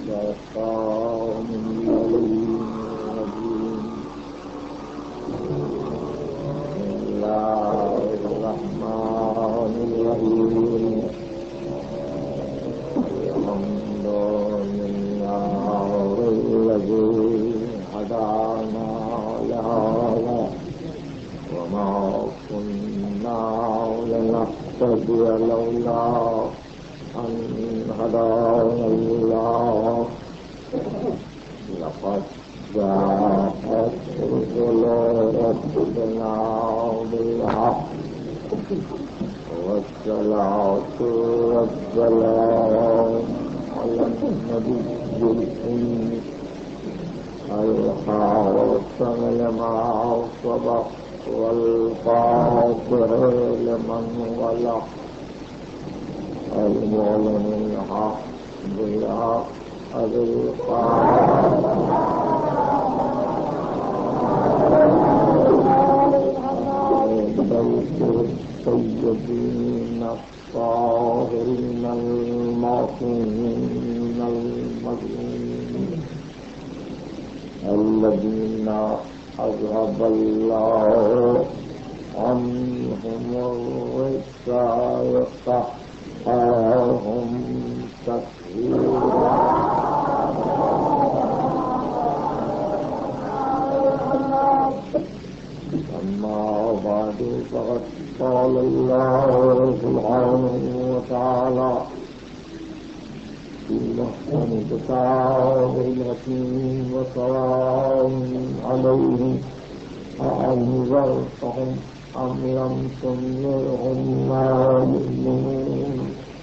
الشيطان اللعين الرجيم. بسم الله الرحمن الرحيم. الحمد لله الذي هدانا لهذا وما كنا لنهتدي لولا أن هدانا الله. لقد جاءت رسل ربنا بالحق والصلاة والسلام على النبي الأمي الخاتم لما سبق والفاتح لمن ولق المعلن الحق بالحق السيدين الطاهرين المعصومين المظلومين الذين أذهب الله عنهم الرجس وطهرهم تطهيرا. أما بعد فقد قال الله سبحانه وتعالى في محكم كتابه الحكيم وسلام عليهم أأنذرتهم أم لم تنذرهم لا يؤمنون.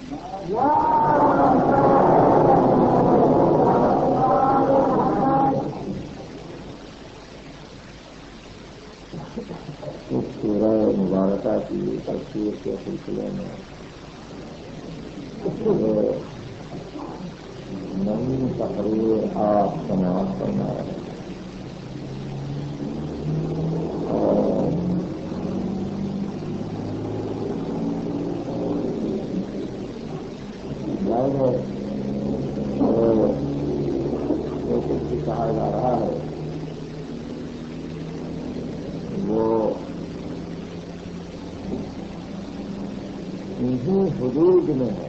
اس سورہ مبارکہ کی تفسیر کے سلسلے میں نئی تقریر آپ سماعت کرنا ہے اور جو کچھ بھی کہا جا رہا ہے وہ انہی حدود میں ہے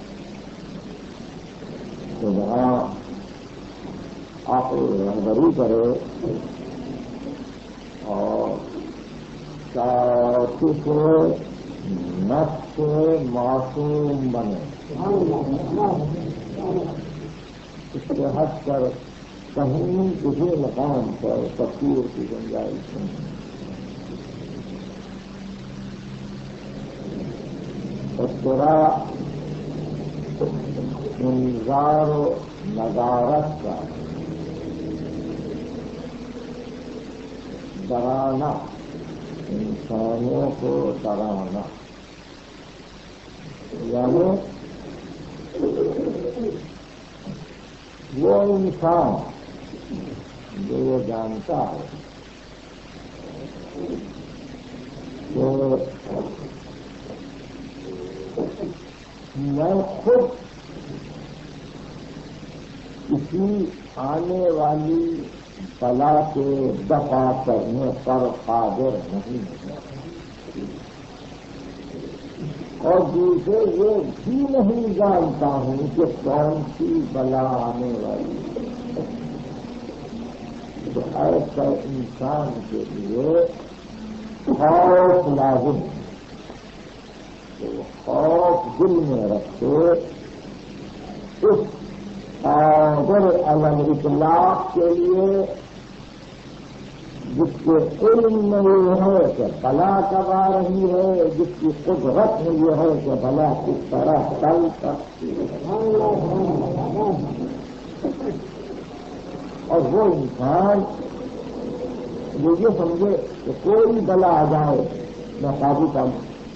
تو جہاں آپ رہبری کرے اور شاطف نفس معصوم بنے اس کے ہٹ کر کہیں کسی مقام پر تفسیر کی گنجائش نہیں. تذکرہ انذار و نذارت کا ڈرانا، انسانوں کو ڈرانا، یعنی وہ انسان جو یہ جانتا ہے کہ میں خود کسی آنے والی بلا کے دفع کرنے پر قادر نہیں ہے اور دوسرے یہ بھی نہیں جانتا ہوں کہ کون سی بلا آنے والی ہے. تو ایسا انسان کے لیے خوف لازم، خوف دل میں رکھے اس قادر علی الاطلاق کے لیے جس کے علم میں یہ ہے کہ بلا کب آ رہی ہے، جس کی قدرت میں یہ ہے کہ بلا کس طرح ٹل سکتی ہے. اور وہ انسان جو یہ سمجھے کہ کوئی بلا آ جائے میں قابو پاؤں،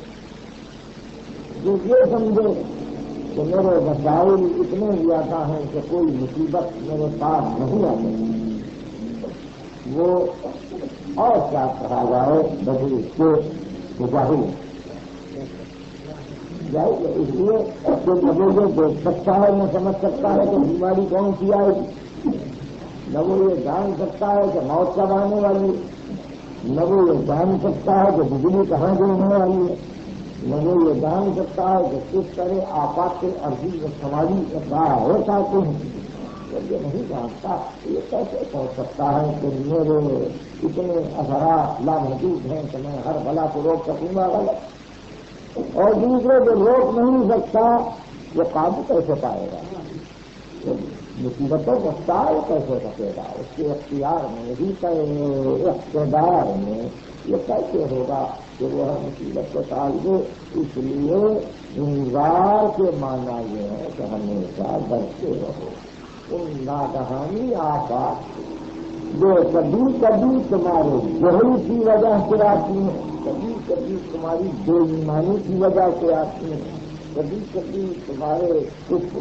جو یہ سمجھے کہ میرے وسائل اتنے زیادہ ہیں کہ کوئی مصیبت میرے پاس نہیں آ سکتی، وہ اور کیا کہا جائے بدل اس کے جاہل. جائے گا. اس لیے جو نہ وہ دیکھ سکتا ہے نہ سمجھ سکتا ہے کہ بیماری کون سی آئے گی، نہ وہ یہ جان سکتا ہے کہ موت کب آنے والی ہے، نہ وہ یہ جان سکتا ہے کہ بجلی کہاں گرنے والی ہے، نہ وہ یہ جان سکتا ہے کہ کس طرح آفات عرضی و سماجی اقدار ہو سکتے ہیں. یہ نہیں جانتا یہ کیسے سوچ سکتا ہے کہ میرے اتنے اثرات لامحدود ہیں کہ میں ہر بلا کو روک سکوں گا. غلط. اور دوسرے کو روک نہیں سکتا وہ قابو کیسے پائے گا، مصیبتوں کو ٹال کیسے سکے گا، اس کے اختیار میں ہی اقتدار میں یہ کیسے ہوگا کہ وہ مصیبت کو ٹال دے. اس لیے انذار کے معنی یہ ہے کہ ہمیشہ ڈرتے رہو ان ناگہانی آفات جو کبھی کبھی تمہارے جہل کی وجہ سے آتی ہیں، کبھی کبھی تمہاری بے ایمانی کی وجہ سے آتی ہیں، کبھی کبھی تمہارے کچھ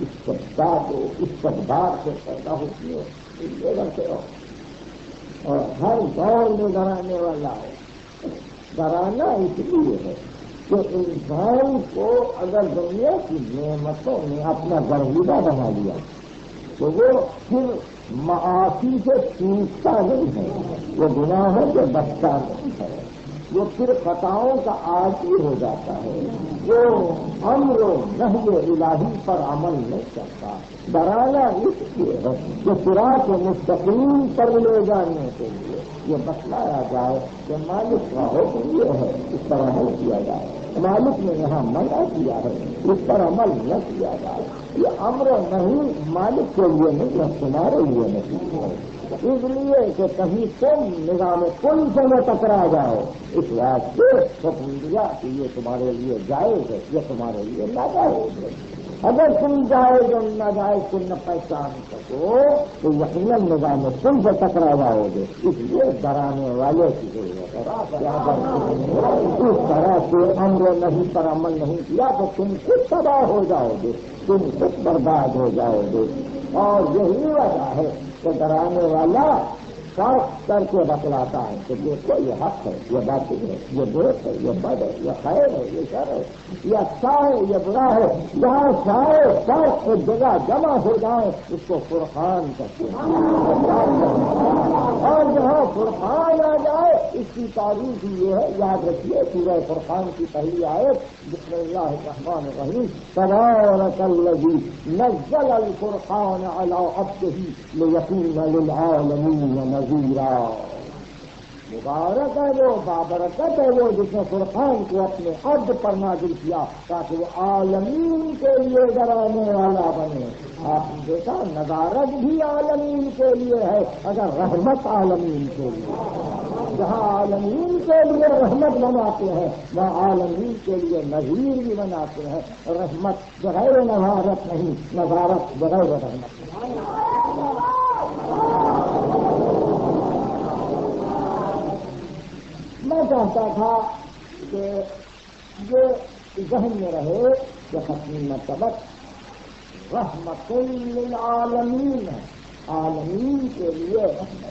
استقبال سے پیدا ہوتی ہے. اس لیے ڈرتے رہو. اور ہر دور میں ڈرانے والا ہے. ڈرانا اس لیے ہے کہ انسان کو اگر دنیا کی نعمتوں نے اپنا گرویدہ بنا لیا تو وہ پھر معاشی سے چوکتا نہیں ہے، وہ گناہوں سے بچتا نہیں ہے، وہ پھر خطاؤں کا عادی ہو جاتا ہے، وہ امر و نہی الہی پر عمل نہیں کرتا. ڈرانا اس لیے ہے کہ صراط مستقیم پر لے جانے کے لیے یہ بتلایا جائے کہ مالک کا حکم یہ ہے اس پر عمل کیا جائے، مالک نے یہاں منع کیا ہے اس پر عمل نہ کیا جائے. یہ امر نہیں مالک کے لیے نہیں، یہ تمہارے لیے نہیں ہے. اس لیے کہ کہیں تم نظام کل سے نہ ٹکرا جاؤ، اس واسطے حکم دیا کہ یہ تمہارے لیے جائز ہے، یہ تمہارے لیے ناجائز ہے. اگر تم جائز اور ناجائز کو نہ پہچان سکو تو یقیناً نظام تم سے ٹکرا جاؤ گے. اس لیے ڈرانے والے کی ضرورت ہے. اس طرح سے امر نہیں پر عمل نہیں کیا تو تم خود تباہ ہو جاؤ گے، تم خود برباد ہو جاؤ گے. اور یہی وجہ ہے کہ ڈرانے والا صاف کر کے بتلاتا ہے کہ دیکھو یہ حق ہے، یہ باطل ہے، یہ درست ہے، یہ بد ہے، یہ خیر ہے، یہ شر ہے، یہ اچھا ہے، یہ برا ہے. جہاں سارے فرق ایک جگہ جمع ہو جائیں اس کو فرقان کہتے ہیں. اور جہاں فرقان آ جائے اس کی تعریف یہ ہے، یاد رکھیے سورہ فرقان کی پہلی آیت بسم اللہ الرحمن الرحیم تبارک الذی نزل الفرقان علی عبده لیکون للعالمین نذیرا. مبارک ہے وہ، بابرکت ہے وہ جس نے فرقان کو اپنے عبد پر نازل کیا تاکہ وہ عالمین کے لیے ڈرانے والا بنے. آپ نے دیکھا نظارت بھی عالمین کے لیے ہے، اگر رحمت عالمین کے لیے. جہاں عالمین کے لیے رحمت بناتے ہیں وہاں عالمین کے لیے نذیر بھی بناتے ہیں. رحمت بغیر نظارت نہیں، نظارت بغیر رحمت نہیں. میں چاہتا تھا کہ یہ ذہن میں رہے کہ ختم مرتبت رحمت للعالمین ہے، عالمین کے لیے رحمت.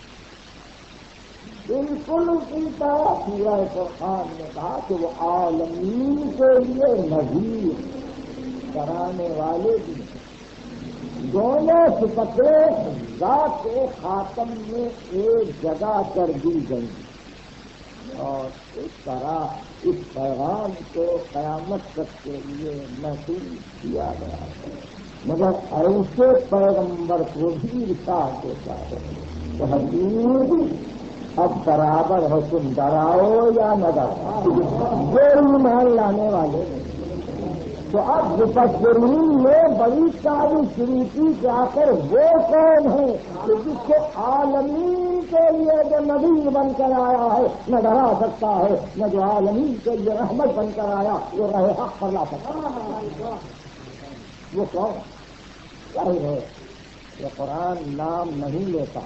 بالکل سیدھا سورہ فرقان نے کہا کہ وہ عالمین کے لیے نذیر، ڈرانے والے بھی. دونوں صفتیں ذات خاتم میں ایک جگہ کر دی گئی اور اس طرح اس پیغام کو قیامت تک کے لیے محسوس کیا گیا ہے. مگر ایسے پیغمبر کو بھی ارشاد ہوتا ہے تو حدیث اب برابر ہے، تم ڈراؤ یا نہ ڈراؤ، جو ایمان لانے والے ہیں. تو اب مفسرین نے بڑی ساری شروع کی کہ آخر وہ کون ہے کہ جس کو عالمین کے لیے جو نبی بن کر آیا ہے نہ ڈرا سکتا ہے، نہ جو عالمین کے لیے رحمت بن کر آیا وہ راہ حق پر لا سکتا ہے. وہ کون؟ ظاہر ہے یہ قرآن نام نہیں لیتا،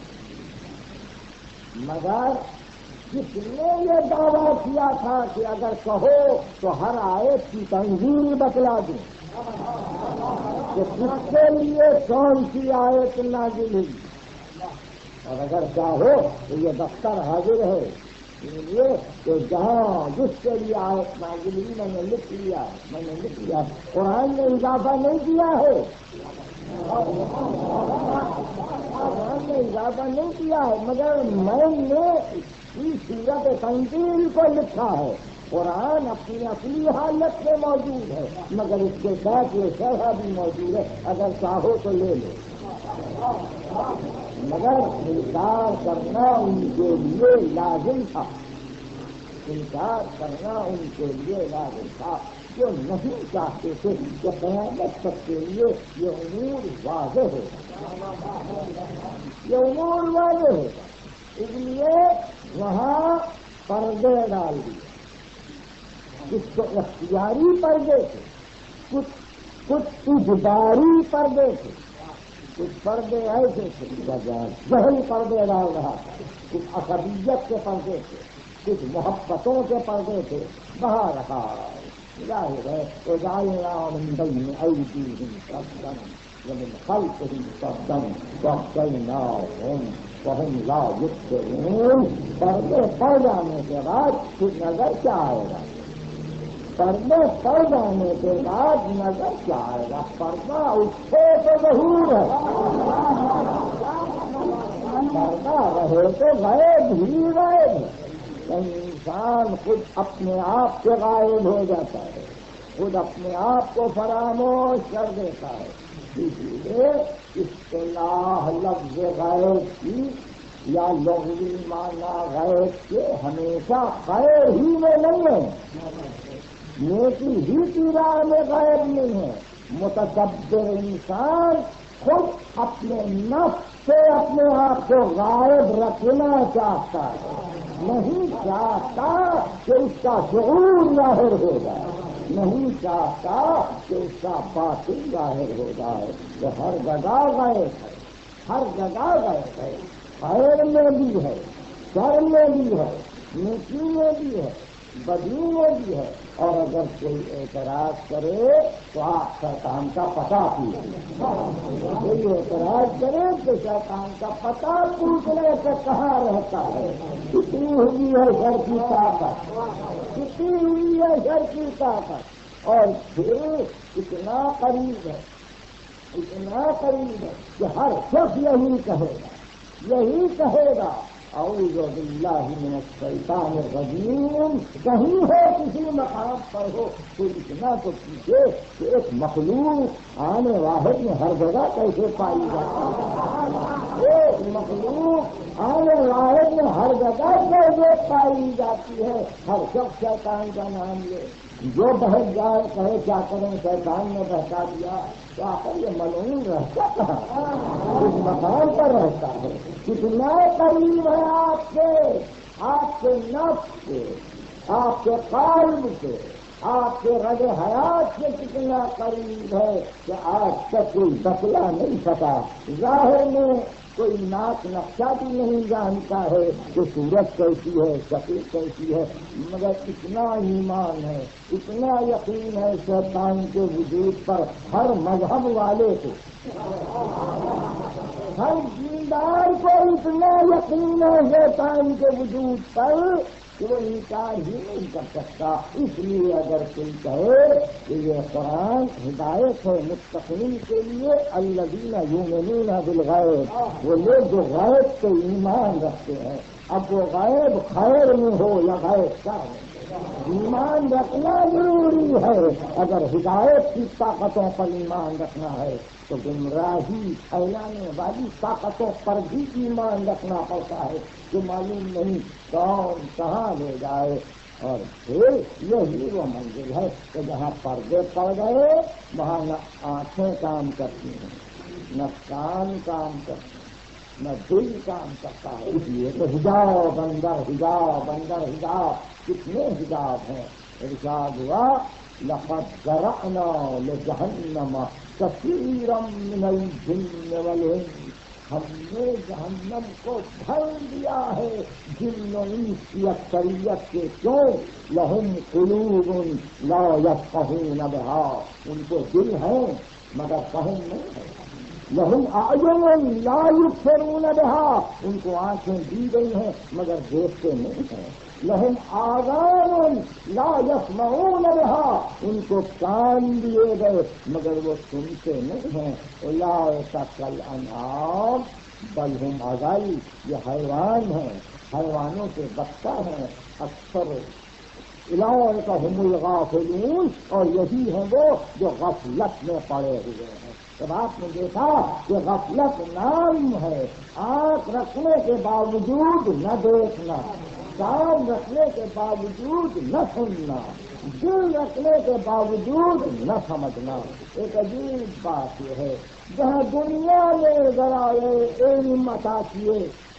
مگر جس نے یہ دعویٰ کیا تھا کہ اگر کہو تو ہر آیت کی تنظیم بتلا دوں کہ کس کے لیے کون سی آیت نازل ہوئی، اور اگر چاہو تو یہ دفتر حاضر ہے اس لیے کہ جہاں جس کے لیے آیت نازل ہوئی میں نے لکھ لیا قرآن نے اضافہ نہیں کیا ہے، قرآن نے اضافہ نہیں کیا ہے، مگر میں نے اس صورت تنزیل کو لکھا ہے۔ قرآن اپنی اصلی حالت میں موجود ہے، مگر اس کے ساتھ یہ شرح بھی موجود ہے، اگر چاہو تو لے لو، مگر انکار کرنا ان کے لیے لازم تھا، انکار کرنا ان کے لیے لازم تھا، جو نہیں چاہتے تھے کہ قیامت تک کے لیے یہ امور واضح ہے، یہ امور واضح ہے، اس لیے وہاں پردے ڈال دیے، کچھ تو اختیاری پردے تھے، کچھ اجباری پردے تھے، کچھ پردے ایسے تھے جہل پردے ڈال رہا تھا، کچھ عصبیت کے پردے تھے، کچھ محبتوں کے پردے تھے، بہا رہا ظاہر ہے وجعلنا من بین ایدیہم سدا ومن خلفہم سدا فاغشیناہم فہم لا یبصرون۔ پردے پڑ جانے کے بعد پھر نظر کیا آئے گا؟ پردے پڑ جانے کے بعد نظر کیا آئے گا؟ پردہ اٹھے تو ظہور ہے، پردہ رہے تو غائب ہی غائب ہے۔ انسان خود اپنے آپ سے غائب ہو جاتا ہے، خود اپنے آپ کو فراموش کر دیتا ہے، اس لیے اصطلاح لفظ غائب کی یا لغوی معنی غائب کے ہمیشہ خیر ہی میں نہیں ہے، نیکی ہی کی راہ میں غائب نہیں ہے۔ متکبر انسان خود اپنے نفس سے اپنے آپ کو غائب رکھنا چاہتا ہے، نہیں چاہتا کہ اس کا شعور ظاہر ہو جائے، نہیں چاہتا کہ اس کا باطن ظاہر ہو جائے، کہ ہر جگہ غائب ہے، ہر جگہ غائب ہے، خیر میں بھی ہے، شر میں بھی ہے، نیکی میں بھی ہے، بدی میں بھی ہے، اور اگر کوئی اعتراض کرے تو آپ شیطان کا پتہ پوچھیں، کوئی اعتراض کرے تو شیطان کا پتہ پوچھنے سے کہاں رہتا ہے، کتنی ہوئی ہے شر کی طاقت، کتنی ہوئی ہے شر کی طاقت، اور پھر اتنا قریب ہے، اتنا قریب ہے کہ ہر شخص یہی کہے گا اعوذ باللہ من الشیطان الرجیم، کہیں ہو کسی مقام پر ہو تو اتنا تو پوچھے کہ ایک مخلوق آنے واحد میں ہر جگہ کیسے پائی جاتی ہے، ایک مخلوق آنے واحد میں ہر جگہ کیسے پائی جاتی ہے، ہر شخص شیطان کا نام لے، جو بہت جائے کہے کیا کریں شیطان نے بہتا دیا، کیا کر یہ ملعون رہتا کہاں، اس مقام پر رہتا ہے، کتنا قریب ہے آپ کے نفس سے، آپ کے قلب سے، آپ کے رگ حیات سے کتنا قریب ہے کہ آج تک کوئی بتلا نہیں سکا، ظاہر میں کوئی ناک نقشہ بھی نہیں جانتا ہے کہ صورت کیسی ہے، شکل کیسی ہے، مگر اتنا ایمان ہے، اتنا یقین ہے شیطان کے وجود پر، ہر مذہب والے کو، ہر دیندار کو اتنا یقین ہے شیطان کے وجود پر کہ وہ انکار ہی نہیں کر سکتا۔ اس لیے اگر کوئی کہے کہ یہ قرآن ہدایت ہے متقین کے لیے، الذین یؤمنون بالغیب، وہ لوگ جو غیب پہ ایمان رکھتے ہیں، اب وہ غیب خیر میں ہو یا غیب شر میں، ایمان رکھنا ضروری ہے۔ اگر ہدایت کی طاقتوں پر ایمان رکھنا ہے تو گمراہی پھیلانے والی طاقتوں پر بھی ایمان رکھنا پڑتا ہے، کہ معلوم نہیں کون کہاں لے جائے، اور پھر یہی وہ منزل ہے کہ جہاں پردے پڑ گئے وہاں نہ آنکھیں کام کرتی ہیں، نہ کان کام کرتے ہیں، نہ دل کام کرتا ہے، اس لیے تو حجاب اندر حجاب اندر حجاب، کتنے حجاب ہیں۔ ارشاد ہوا لقد ذرأنا لجہنم کثیرا من الجن والانس، ہم نے جہنم کو بھر دیا ہے جن و انس کی اکثریت سے، کیوں؟ لہم قلوب لا یفقہون بہا، ان کو دل ہیں مگر فہم نہیں ہے، لہم اعین لا یبصرون بها، ان کو آنکھیں دی گئی ہیں مگر دیکھتے نہیں ہیں. لہم آذان لا یسمعون بها، ان کو کان دیے گئے مگر وہ سنتے نہیں ہیں. اولئک کالانعام بل ہم اضل، یہ حیوان ہیں، حیوانوں سے بدتر ہیں. اکثر اولئک هم الغافلون، اور یہی ہیں وہ جو غفلت میں پڑے ہوئے ہیں. جب آپ نے دیکھا کہ غفلت نام ہے، آنکھ رکھنے کے باوجود نہ دیکھنا، کان رکھنے کے باوجود نہ سننا، دل رکھنے کے باوجود نہ سمجھنا، ایک عجیب بات یہ ہے. جہاں دنیا میں ذرائع علم عطا کیے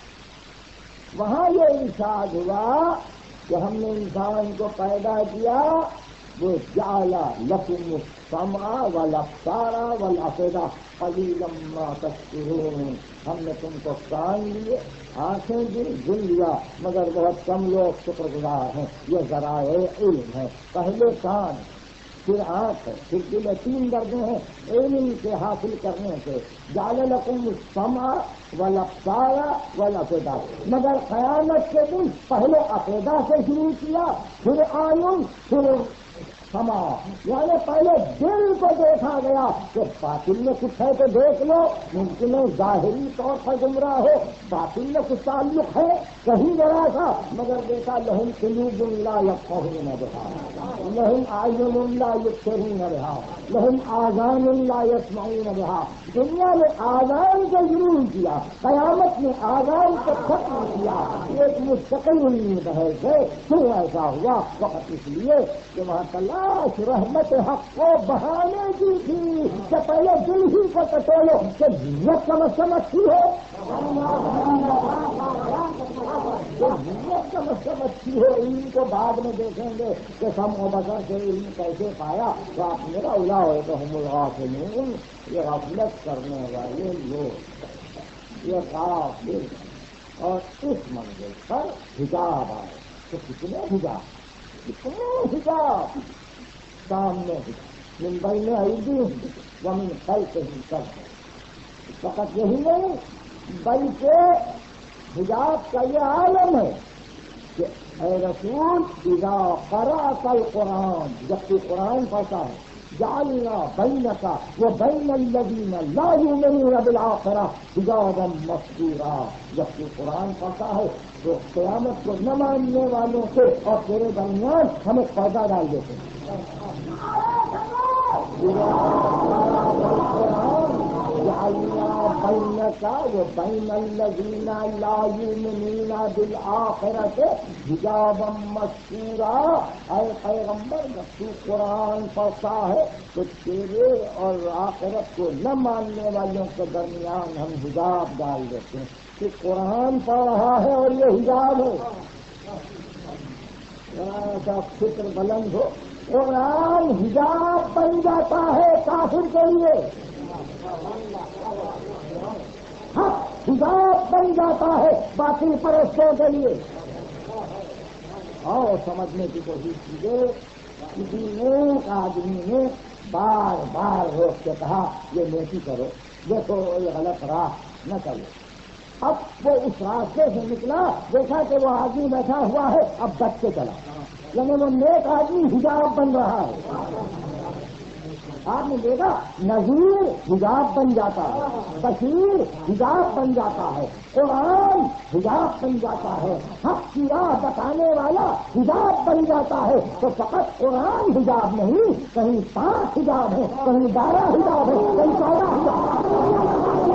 وہاں یہ ارشاد ہوا کہ ہم نے انسان کو پیدا کیا، وہ جعل لکم السمع والابصار والافئدہ قلیلا ما تشکرون، ہم نے تم کو کان دیے، آنکھیں دی، دل دیا، مگر بہت کم لوگ شکر گزار ہیں. یہ ذرائع علم ہے. پہلے کان، پھر آنکھ ہے، پھر دل، 3 درجے ہیں علم کے حاصل کرنے سے. جعل لکم السمع والابصار والافئدہ، مگر قیامت کے دن پہلے افئدہ سے شروع کیا، پھر آئین، پھر سما، یعنی پہلے دل کو دیکھا گیا کہ باطل میں کچھ ہے تو دیکھ لو. ممکن ہے ظاہری طور پر گمراہ ہو، باطل میں کچھ تعلق ہے کہیں ذرا سا، مگر دیکھا لہم قلوب لا یفقہون بہا، لہم اعین لا یبصرون بہا، لہم آذان لا یسمعون بہا. دنیا میں آذان کو ضرور کیا، قیامت میں آذان کو ختم کیا. ایک مستقل بحث ہے. کیوں ایسا ہوا؟ وقت اس لیے کہ وہاں تلاش رحمت حق کو بہانے کی تھی کہ پہلے دل ہی کو ٹٹولو کہ ضرورت سمجھتی ہو، ضرورت سمجھتی ہو. علم کو بعد میں دیکھیں گے کہ سمع و بصر سے علم کیسے پایا. تو آپ میرا اولئک هم الغافلون، یہ غفلت کرنے والے لوگ، یہ غافل. اور اس منزل پر حجاب آئے تو کتنے حجاب سامنے من بین ایدیہم ومن خلفہم سدا. فقط یہی نہیں بلکہ حجاب کا یہ عالم ہے کہ اے رسول اذا قرأت القرآن، جب تو قرآن پڑھتا ہے، جعلنا بینک وبین الذین لا یؤمنون بالآخرہ حجابا مستورا. جب تو قرآن پڑھتا ہے تو قیامت کو نہ ماننے والوں سے اور تیرے درمیان ہم ایک پردہ ڈال دیتے ہیں. جعلنا بینک وبین الذین لا یؤمنون بالآخرہ حجابا مستورا. اے پیغمبر، جب تو قرآن پڑھتا ہے تو تیرے اور آخرت کو نہ ماننے والوں کے درمیان ہم حجاب ڈال دیتے ہیں. کہ قرآن پڑھ رہا ہے اور یہ حجاب ہے. ایسا فکر بلند ہو، قرآن حجاب بن جاتا ہے کافر کے لیے، حق حجاب بن جاتا ہے باطل پرستوں کے لیے. اور سمجھنے کی کوشش کیجیے. کسی نیک آدمی نے بار بار روک کے کہا یہ نیکی کرو، دیکھو یہ غلط راہ نہ چلو. اب وہ اس راستے سے نکلا، دیکھا کہ وہ آدمی بیٹھا ہوا ہے، اب بچ کے چلا، یعنی وہ نیک آدمی حجاب بن رہا ہے. آپ نے دیکھا نذیر حجاب بن جاتا ہے، بشیر حجاب بن جاتا ہے، قرآن حجاب بن جاتا ہے، حق کی راہ بتانے والا حجاب بن جاتا ہے. تو فقط قرآن حجاب نہیں، کہیں 5 حجاب ہے، کہیں 12 حجاب ہے، کہیں 14 حجاب.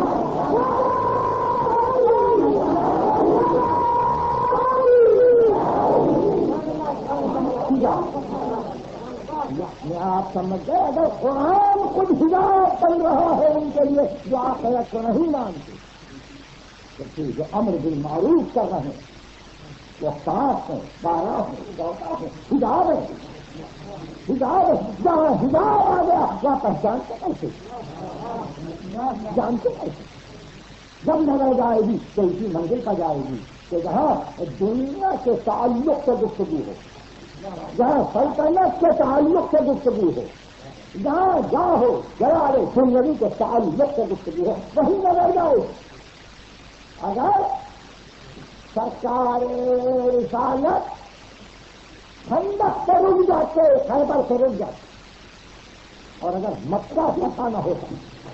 میں آپ سمجھ گئے اگر قرآن خود حجاب بن رہا ہے ان کے لیے جو آخرت کو نہیں مانتے، جو امر بالمعروف کر رہے ہیں وہ 5 ہیں، 12 ہیں، 14 ہیں، حجاب ہے. حجاب جہاں حجاب آ گیا وہاں پہچانتے کیسے، جانتے کیسے. جب نظر جائے گی تو اسی منزل پر جائے گی کہ جہاں دنیا کے تعلق سے گفتگو ہو، جہاں سلطنت کے تعلق سے گفتگو ہو، جہاں جاؤ جلا لے زندگی کے تعلق سے گفتگو ہے وہی نظر جائے. اگر سرکار رسالت خندق سے رک جاتے خیبر سے رک جاتے اور اگر مکہ فتح نہ ہوتا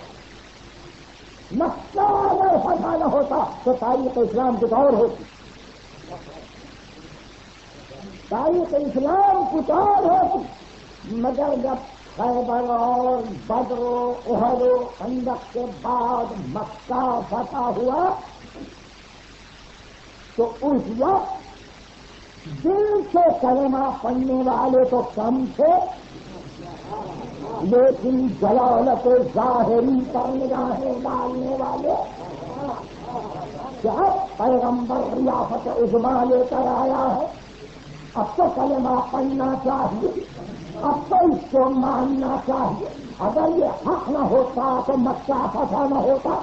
مکہ اگر فتح نہ ہوتا تو تاریخ اسلام کچھ اور ہوتی. تاریخ اسلام کچھ اور ہوتی. مگر جب خیبر اور بدر و احد و خندق کے بعد مکہ فتح ہوا تو اس وقت دل سے کلمہ پڑھنے والے تو کم تھے لیکن جلالت ظاہری پر نگاہیں ڈالنے والے جب پیغمبر ریاست عظمیٰ لے کر آیا ہے اب تو کلمہ پڑھنا چاہیے اب تو اس کو ماننا چاہیے. اگر یہ حق نہ ہوتا تو مکہ فتح نہ ہوتا.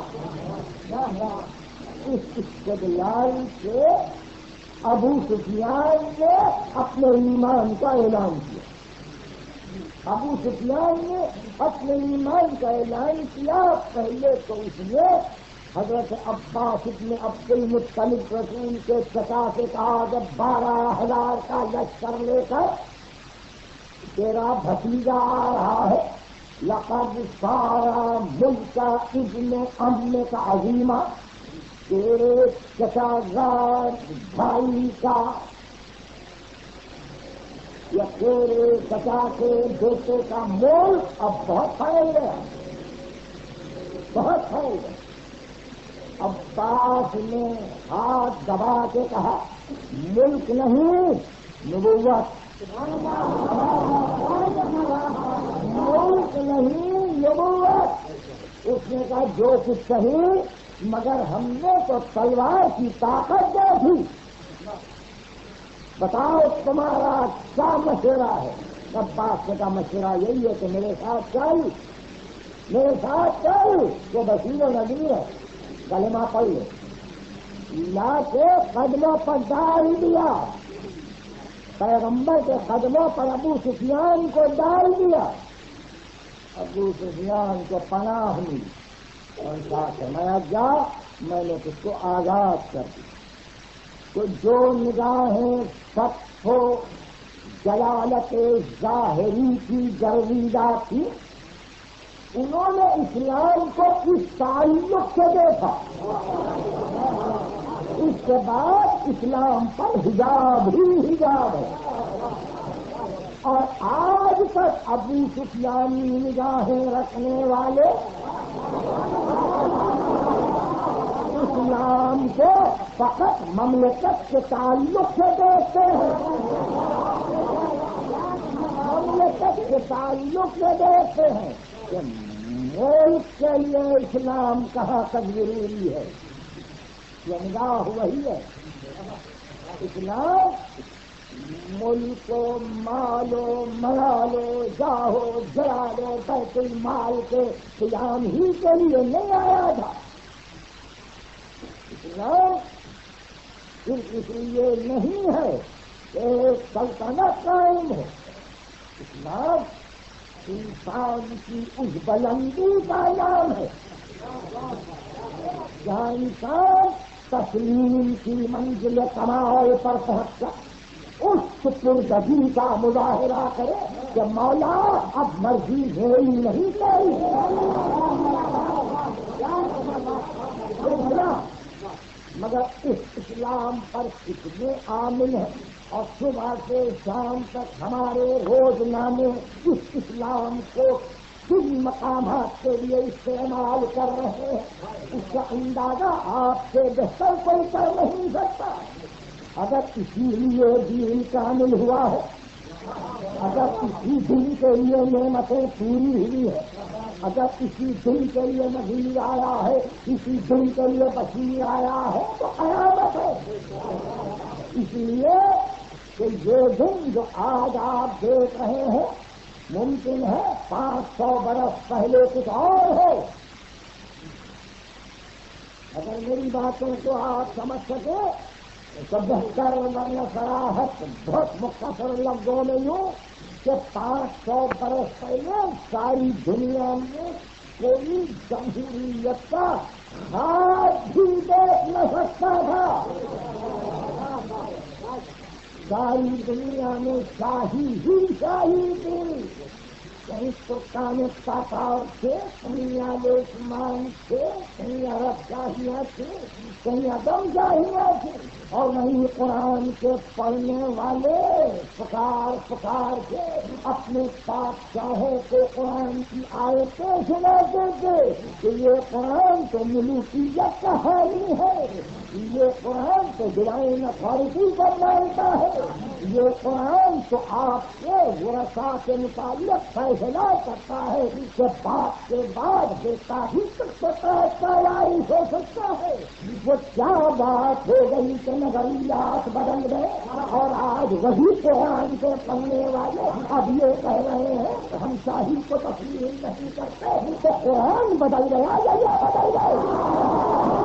اس استدلال سے ابو سفیان نے اپنے ایمان کا اعلان کیا. ابو سفیان نے اپنے ایمان کا اعلان کیا. پہلے تو اس نے حضرت عباس ابن عبد المطلب رسول کے چچا سے کہا کہ 12,000 کا لشکر لے کر تیرا بھتیجا آ رہا ہے. لقد سارا ملک کا ابن امن کا عظیمہ تیرے چچا زاد بھائی کا یا تیرے چچا کے بیٹے کا مول اب بہت پھیل گیا بہت پھیل گیا. عباس نے ہاتھ دبا کے کہا ملک نہیں نبوت. ملک نہیں نبوت. اس نے کہا جو کچھ صحیح مگر ہم نے تو تلوار کی طاقت دے تھی. بتاؤ تمہارا کیا مشورہ ہے. عباس کا مشورہ یہی ہے کہ میرے ساتھ چل وہ بشیر و نذیر ہے کلمہ پڑھ لے. لا کے قدموں پر ڈال دیا پیغمبر کے قدموں پر ابو سفیان کو ڈال دیا. ابو سفیان کو پناہ ملی اور ساتھ میں جا میں نے اس کو آزاد کر دیا. تو جو نگاہیں سب ہو جلالت ظاہری کی گرویدہ تھی انہوں نے اسلام کو اس تعلق سے دیکھا. اس کے بعد اسلام پر حجاب ہی حجاب ہے. اور آج تک ابو سفیانی نگاہیں رکھنے والے اسلام کو فقط مملکت کے تعلق سے دیکھتے ہیں. مملکت کے تعلق سے دیکھتے ہیں کہ ملک کے لیے اسلام کہاں تک ضروری ہے. یہ نگاہ وہی ہے. اسلام ملک و مالو ملالو جاہو جلالو بیت المال کے قیام ہی کے لیے نہیں آیا تھا. اسلام صرف اس لیے نہیں ہے کہ ایک سلطنت قائم ہو. اسلام انسان کی اس بلندی کا نام ہے جہاں انسان تسلیم کی منزل کمال پر پہنچ کر اس سپردگی کا مظاہرہ کرے کہ مولا اب مرضی میری نہیں تیری. مگر اس اسلام پر کتنے عامل ہیں اور صبح سے شام تک ہمارے روزنامے اس اسلام کو کن مقامات کے لیے استعمال کر رہے ہیں. اس کا اندازہ آپ سے بہتر کوئی کر نہیں سکتا. اگر اسی لیے دین کامل ہوا ہے, اگر اسی دن کے لیے نعمتیں پوری ہوئی ہے, اگر اسی دن کے لیے نذیر آیا ہے, اسی دن کے لیے بشیر آیا ہے تو قیامت ہے. اس لیے کہ یہ دن جو آج آپ دیکھ رہے ہیں ممکن ہے 500 برس پہلے کچھ اور ہو. اگر میری باتوں کو آپ سمجھ سکے تو بہتر ورنہ صراحت بہت مختصر لفظوں میں یوں کہ 500 برس پہلے ساری دنیا میں کوئی جمہوریت کا ہاتھ بھی دیکھ نہ سکتا تھا. ساری دنیا میں شاہی ہی شاہی تھی. کہیں سلطان تاتار تھے، کہیں آل عثمان تھے، کہیں عرب شاہیاں تھے، کہیں عدم شاہیاں تھے، اور وہیں قرآن کے پڑھنے والے پکار کے اپنے بادشاہوں کو قرآن کی آیتیں سناتے تھے کہ یہ قرآن تو ملوکیت کا حامی ہے، یہ قرآن تو ڈیوائن اتھارٹی کا مانتا ہے، یہ قرآن تو آپ کے ورثاء کے مطابق فیصلہ کرتا ہے کہ باپ کے بعد بیٹا ہی تک وارث ہو سکتا ہے. وہ کیا بات ہو گئی کہ نظریات بدل گئے اور آج وہی قرآن کے پڑھنے والے اب یہ کہہ رہے ہیں کہ ہم شاہی کو تسلیم نہیں کرتے تو قرآن بدل گیا یا یہ بدل گئے.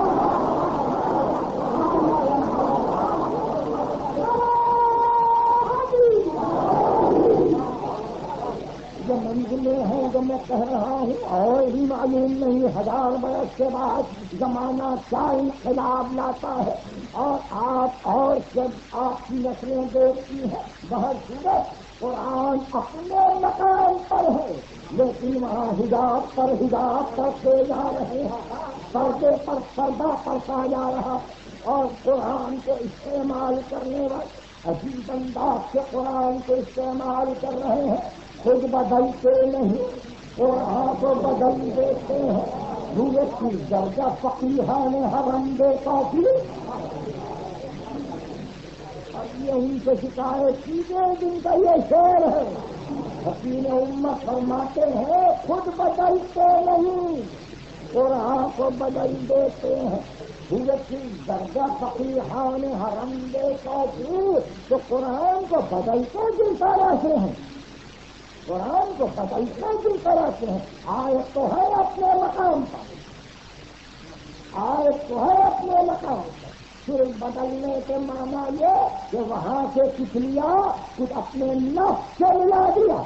جو منزلیں ہیں جو میں کہہ رہا ہوں اور بھی معلوم نہیں 1000 برس کے بعد زمانہ کیا انقلاب لاتا ہے اور آپ اور جب آپ کی نسلیں دیکھتی ہیں بہت صورت قرآن اپنے مقام پر ہے لیکن وہاں حجاب پر پڑھتے جا رہے ہیں، پردے پر پردہ پڑتا جا رہا اور قرآن کو استعمال کرنے والے عجیب انداز سے قرآن کو استعمال کر رہے ہیں، خود بدلتے نہیں قرآن کو بدل دیتے ہیں. رویت کی درجہ فقیہان حرم دیتا تھی. اب یہیں سے شکایت کیجیے جن کا یہ شعر ہے. حکیم امت فرماتے ہیں خود بدلتے نہیں قرآن کو بدل دیتے ہیں. رویت کی درجہ فقیہان حرم دیتا تھی تو قرآن کو بدلتے جن طرح سے ہیں، قرآن کو بدلتے جن طرح سے ہیں. آیت تو ہے اپنے مقام پر، آیت تو ہے اپنے مقام پر. صرف بدلنے کے معنی یہ کہ وہاں سے کچھ لیا کچھ اپنے نفس سے ملا دیا.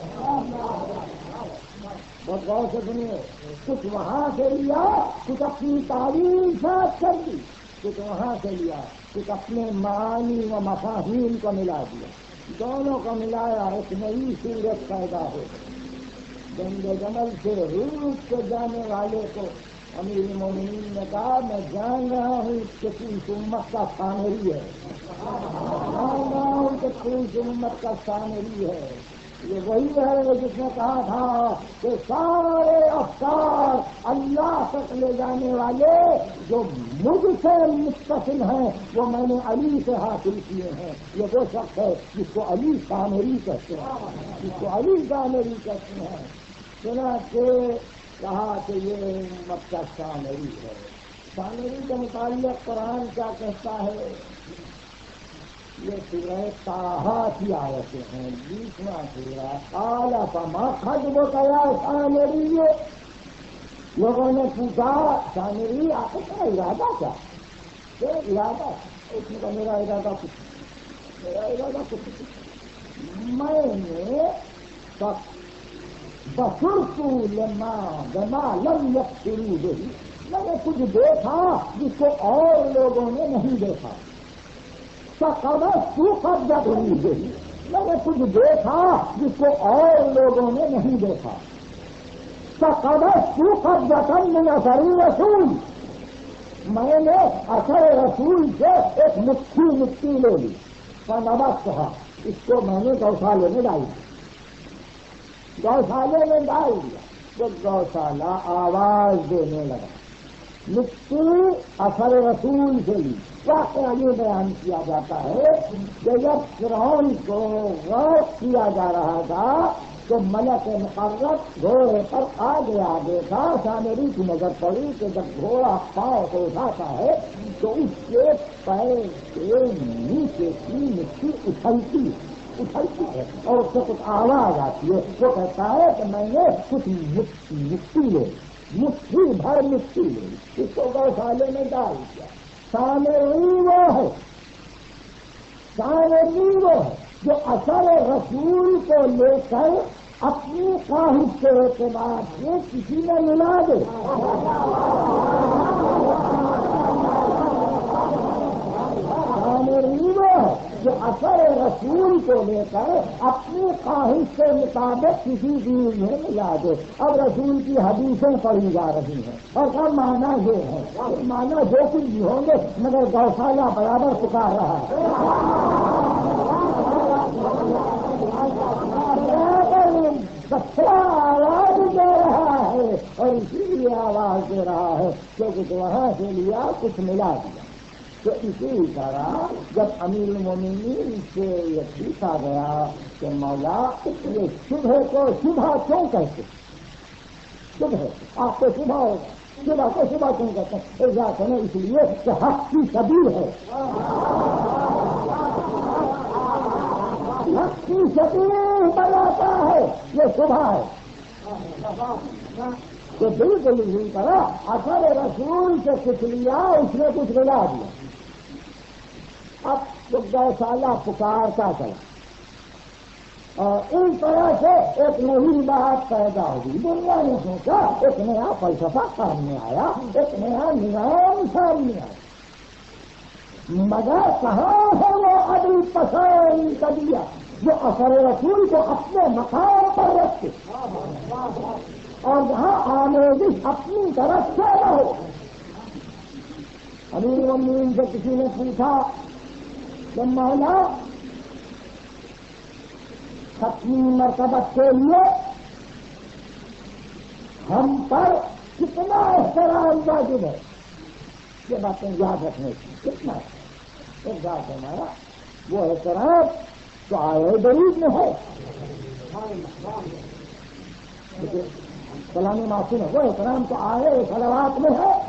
بہت غور سے سنیے، کچھ وہاں سے لیا کچھ اپنی تعریف کر دی، کچھ وہاں سے لیا کچھ اپنے معانی و مفاہیم کو ملا دیا. دونوں کو ملایا ایک نئی صورت پیدا ہو. جنگ جمل سے روس کے جانے والے کو امیر المومنین نے کہا میں جان رہا ہوں کہ پوری امت کا سامری ہے، جان رہا ہوں کہ پوری امت کا سامری ہے. یہ وہی ہے جس نے کہا تھا کہ سارے افکار اللہ تک لے جانے والے جو مجھ سے متصل ہیں وہ میں نے علی سے حاصل کیے ہیں. یہ وہ شخص ہے جس کو علی سامری کہتے ہیں، جس کو علی سامری کہتے ہیں. چنانچہ کہا کہ یہ امت کا سامری ہے. سامری کے متعلق قرآن کیا کہتا ہے؟ یہ سورہ طٰہٰ کی آیتیں ہیں، 20واں سورہ. قال فما خطبک یا سامری، لوگوں نے پوچھا سامری آپ کا ارادہ کیا؟ ارادہ اس میں میرا ارادہ کچھ، میرا ارادہ کچھ میں نے بصرت لما لم یبصروا به، میں نے کچھ دیکھا جس کو اور لوگوں نے نہیں دیکھا. قبضت لی، میں نے کچھ دیکھا جس کو اور لوگوں نے نہیں دیکھا. قبضت من اثر رسول، میں نے اثر رسول سے ایک مٹھی لے لی. فنبت کہا اس کو میں نے گوشالے میں ڈال دیا، گوشالے میں ڈال دیا تو گوشالہ آواز دینے لگا. مٹی اثر رسول سے لی. واقعہ یہ بیان کیا جاتا ہے کہ جب فرعون کو غور کیا جا رہا تھا تو ملک مقرب گھوڑے پر آگے تھا. سامری کی نظر پڑی کہ جب گھوڑا پاؤں کو اٹھاتا ہے تو اس کے پیر کے نیچے کی مٹی اچھلتی ہے اور اس سے کچھ آواز آتی ہے. وہ کہتا ہے کہ میں نے کچھ مٹی لے، مٹھی بھر مٹی لے، اس کو گوشالے میں ڈال دیا. سامری وہ ہے جو اثر رسول کو لے کر اپنی خواہش کے اعتبار سے کسی نے ملا دے، جو اثر رسول کو لے کر اپنی خواہش کے مطابق کسی چیز میں ملا دے۔ اب رسول کی حدیثیں پڑھی جا رہی ہیں اور کا معنی یہ ہے، معنی جو کچھ بھی ہوں گے مگر گوشالہ برابر پکار رہا ہے، آواز دے رہا ہے اور اسی لیے آواز دے رہا ہے کیونکہ وہاں سے لیا کچھ ملا دیا۔ تو اسی طرح جب امیر المومنین سے یہ پوچھا گیا کہ مولا یہ شبہ کو شبہ کیوں کہتے، شبہ آپ کو شبہ ہوگا، شبہ کو شبہ کیوں کہتے ہیں؟ اس لیے کہ حق کی سبیل ہے، حق کی سبیل بناتا ہے، یہ شبہ ہے۔ تو بالکل اسی طرح اثر رسول سے کچھ لیا، اس نے کچھ ملا دیا۔ اب تو گوشالہ پکارتا چلا اور ان طرح سے ایک نئی بات پیدا ہوئی۔ دنیا نے سوچا ایک نیا فلسفہ سامنے آیا، ایک نیا نظام سامنے آیا، مگر کہاں ہے وہ عدل پسند طبیعت جو اثر رسول کو اپنے مقام پر رکھے اور جہاں آمیزش اپنی طرف سے نہ ہو۔ امیر المومنین سے کسی نے پوچھا کہ مولا ختمی مرتبت کے لیے ہم پر کتنا احترام واجب ہے؟ یہ باتیں یاد رکھنے کی کتنا ہے؟ ایک بات ہمارا وہ احترام تو آئے درود میں ہے، کلامی معصوم ہے، وہ احترام تو آئے صلوات میں ہے،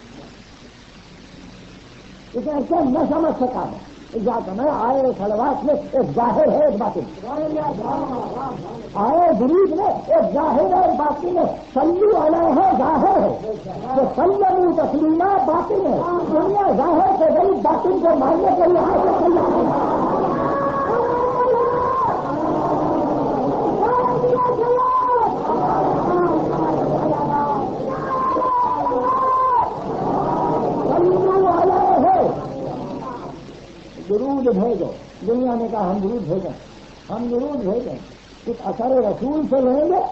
لیکن ایسا نہ سمجھ سکا ہے۔ میں آئے صلوات میں ایک ظاہر ہے ایک باطن، آئے درود میں ایک ظاہر ہے ایک باطن ہے، صلو علیہ ظاہر ہے، جو سلموا تسلیما باطن ہے۔ دنیا ظاہر سے گئی، باطن کو ماننے کے لیے درود بھیجو۔ دنیا نے کہا ہم درود بھیجیں، ہم درود بھیجیں، کچھ اثر رسول سے لیں گے،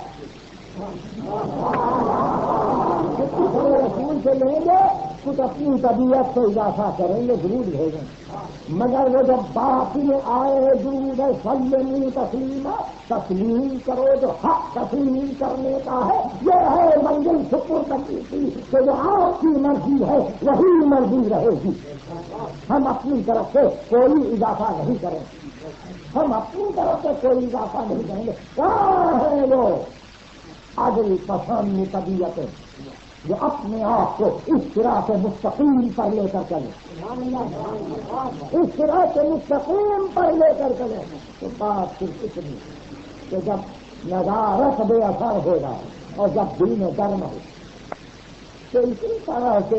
کچھ اثر رسول سے لیں گے، کچھ اپنی طبیعت سے اضافہ کریں گے، درود بھیجیں۔ مگر وہ جب باقی میں آئے درود ہے سلموا تسلیما، تسلیم کرو جو حق تسلیم کرنے کا ہے، یہ ہے منزل شکر کرنے کی کہ جو آپ کی مرضی ہے وہی مرضی رہے گی۔ ہم اپنی طرف سے کوئی اضافہ نہیں کریں، ہم اپنی طرف سے کوئی اضافہ نہیں کریں گے۔ کہاں ہے وہ عدل پسند طبیعت جو اپنے آپ کو اس طرح سے مستقیم پر لے کر چلے، اس طرح سے مستقیم پر لے کر چلے؟ تو بات صرف اتنی کہ جب نظارت بے اثر ہوگا اور جب دل میں ڈر نہ ہو، تو اسی طرح سے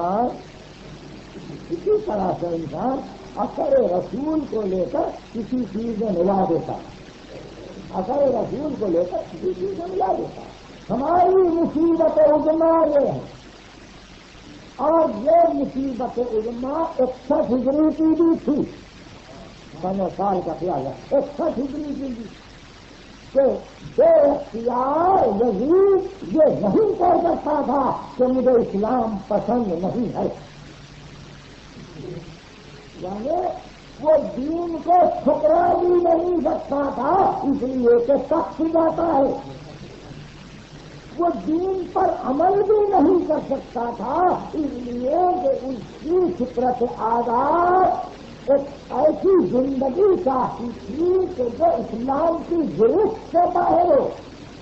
انسان اثر رسول کو لے کر کسی چیز میں ملا دیتا، اثر رسول کو لے کر کسی چیز میں ملا دیتا۔ ہماری مصیبت عظما یہ ہے، اور یہ مصیبت عظما 61 ہجری کی بھی تھی، 15 سال کا خیال ہے، 61 ہجری کی بھی کہ بے اختیار یزید یہ نہیں کہہ سکتا تھا کہ مجھے اسلام پسند نہیں ہے، یعنی وہ دین کو ٹھکرا بھی نہیں سکتا تھا، اس لیے کہ سخت جاتا ہے، وہ دین پر عمل بھی نہیں کر سکتا تھا، اس لیے کہ اس کی فطرت آزاد ایک ایسی زندگی چاہتی تھی کہ جو اسلام کی گرفت سے باہر ہو۔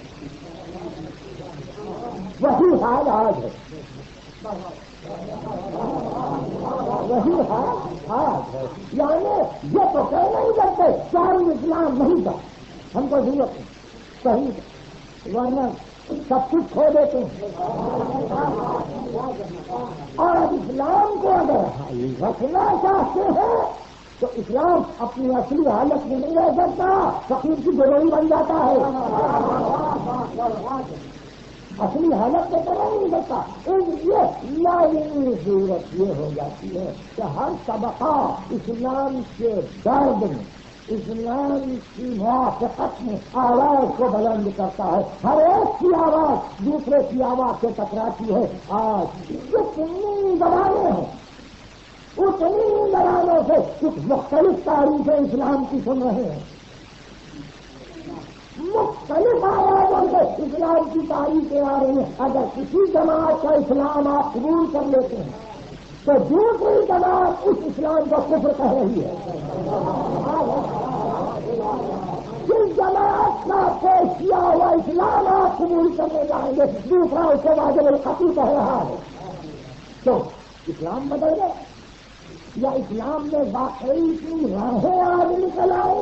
وہی حال آج ہے، وہی حال آج ہے، یعنی یہ تو کہہ نہیں سکتے چار اسلام نہیں تھا، ہم کو ضرورت ہے صحیح، ورنہ سب کچھ کھو دیتے ہیں، اور اب اسلام کو اگر رکھنا چاہتے ہیں تو اسلام اپنی اصلی حالت میں نہیں رہ سکتا، فقیر کی گروہی بن جاتا ہے، اصلی حالت میں تو نہیں سکتا۔ اس لیے لازمی صورت یہ ہو جاتی ہے کہ ہر طبقہ اسلام کے درد میں، اسلام کی موافقت میں آواز کو بلند کرتا ہے، ہر ایک کی آواز دوسرے کی آواز سے ٹکراتی ہے۔ آج جتنی زبانیں ہیں اتنی زبانوں سے کچھ مختلف تاریخیں اسلام کی سن رہے ہیں، مختلف آوازوں سے اسلام کی تاریخیں آ رہی ہیں۔ اگر کسی جماعت کا اسلام آپ قبول کر لیتے ہیں تو دوسری جماعت اس اسلام کو کفر کہہ رہی ہے۔ جس جماعت کا پیش کیا ہوا اسلام آپ قبول کرنے جائیں گے، دوسرا اس کے واجب القتل کہہ رہا ہے۔ تو اسلام بدل گئے یا اسلام میں واقعی کی راہیں آج نکل آئے؟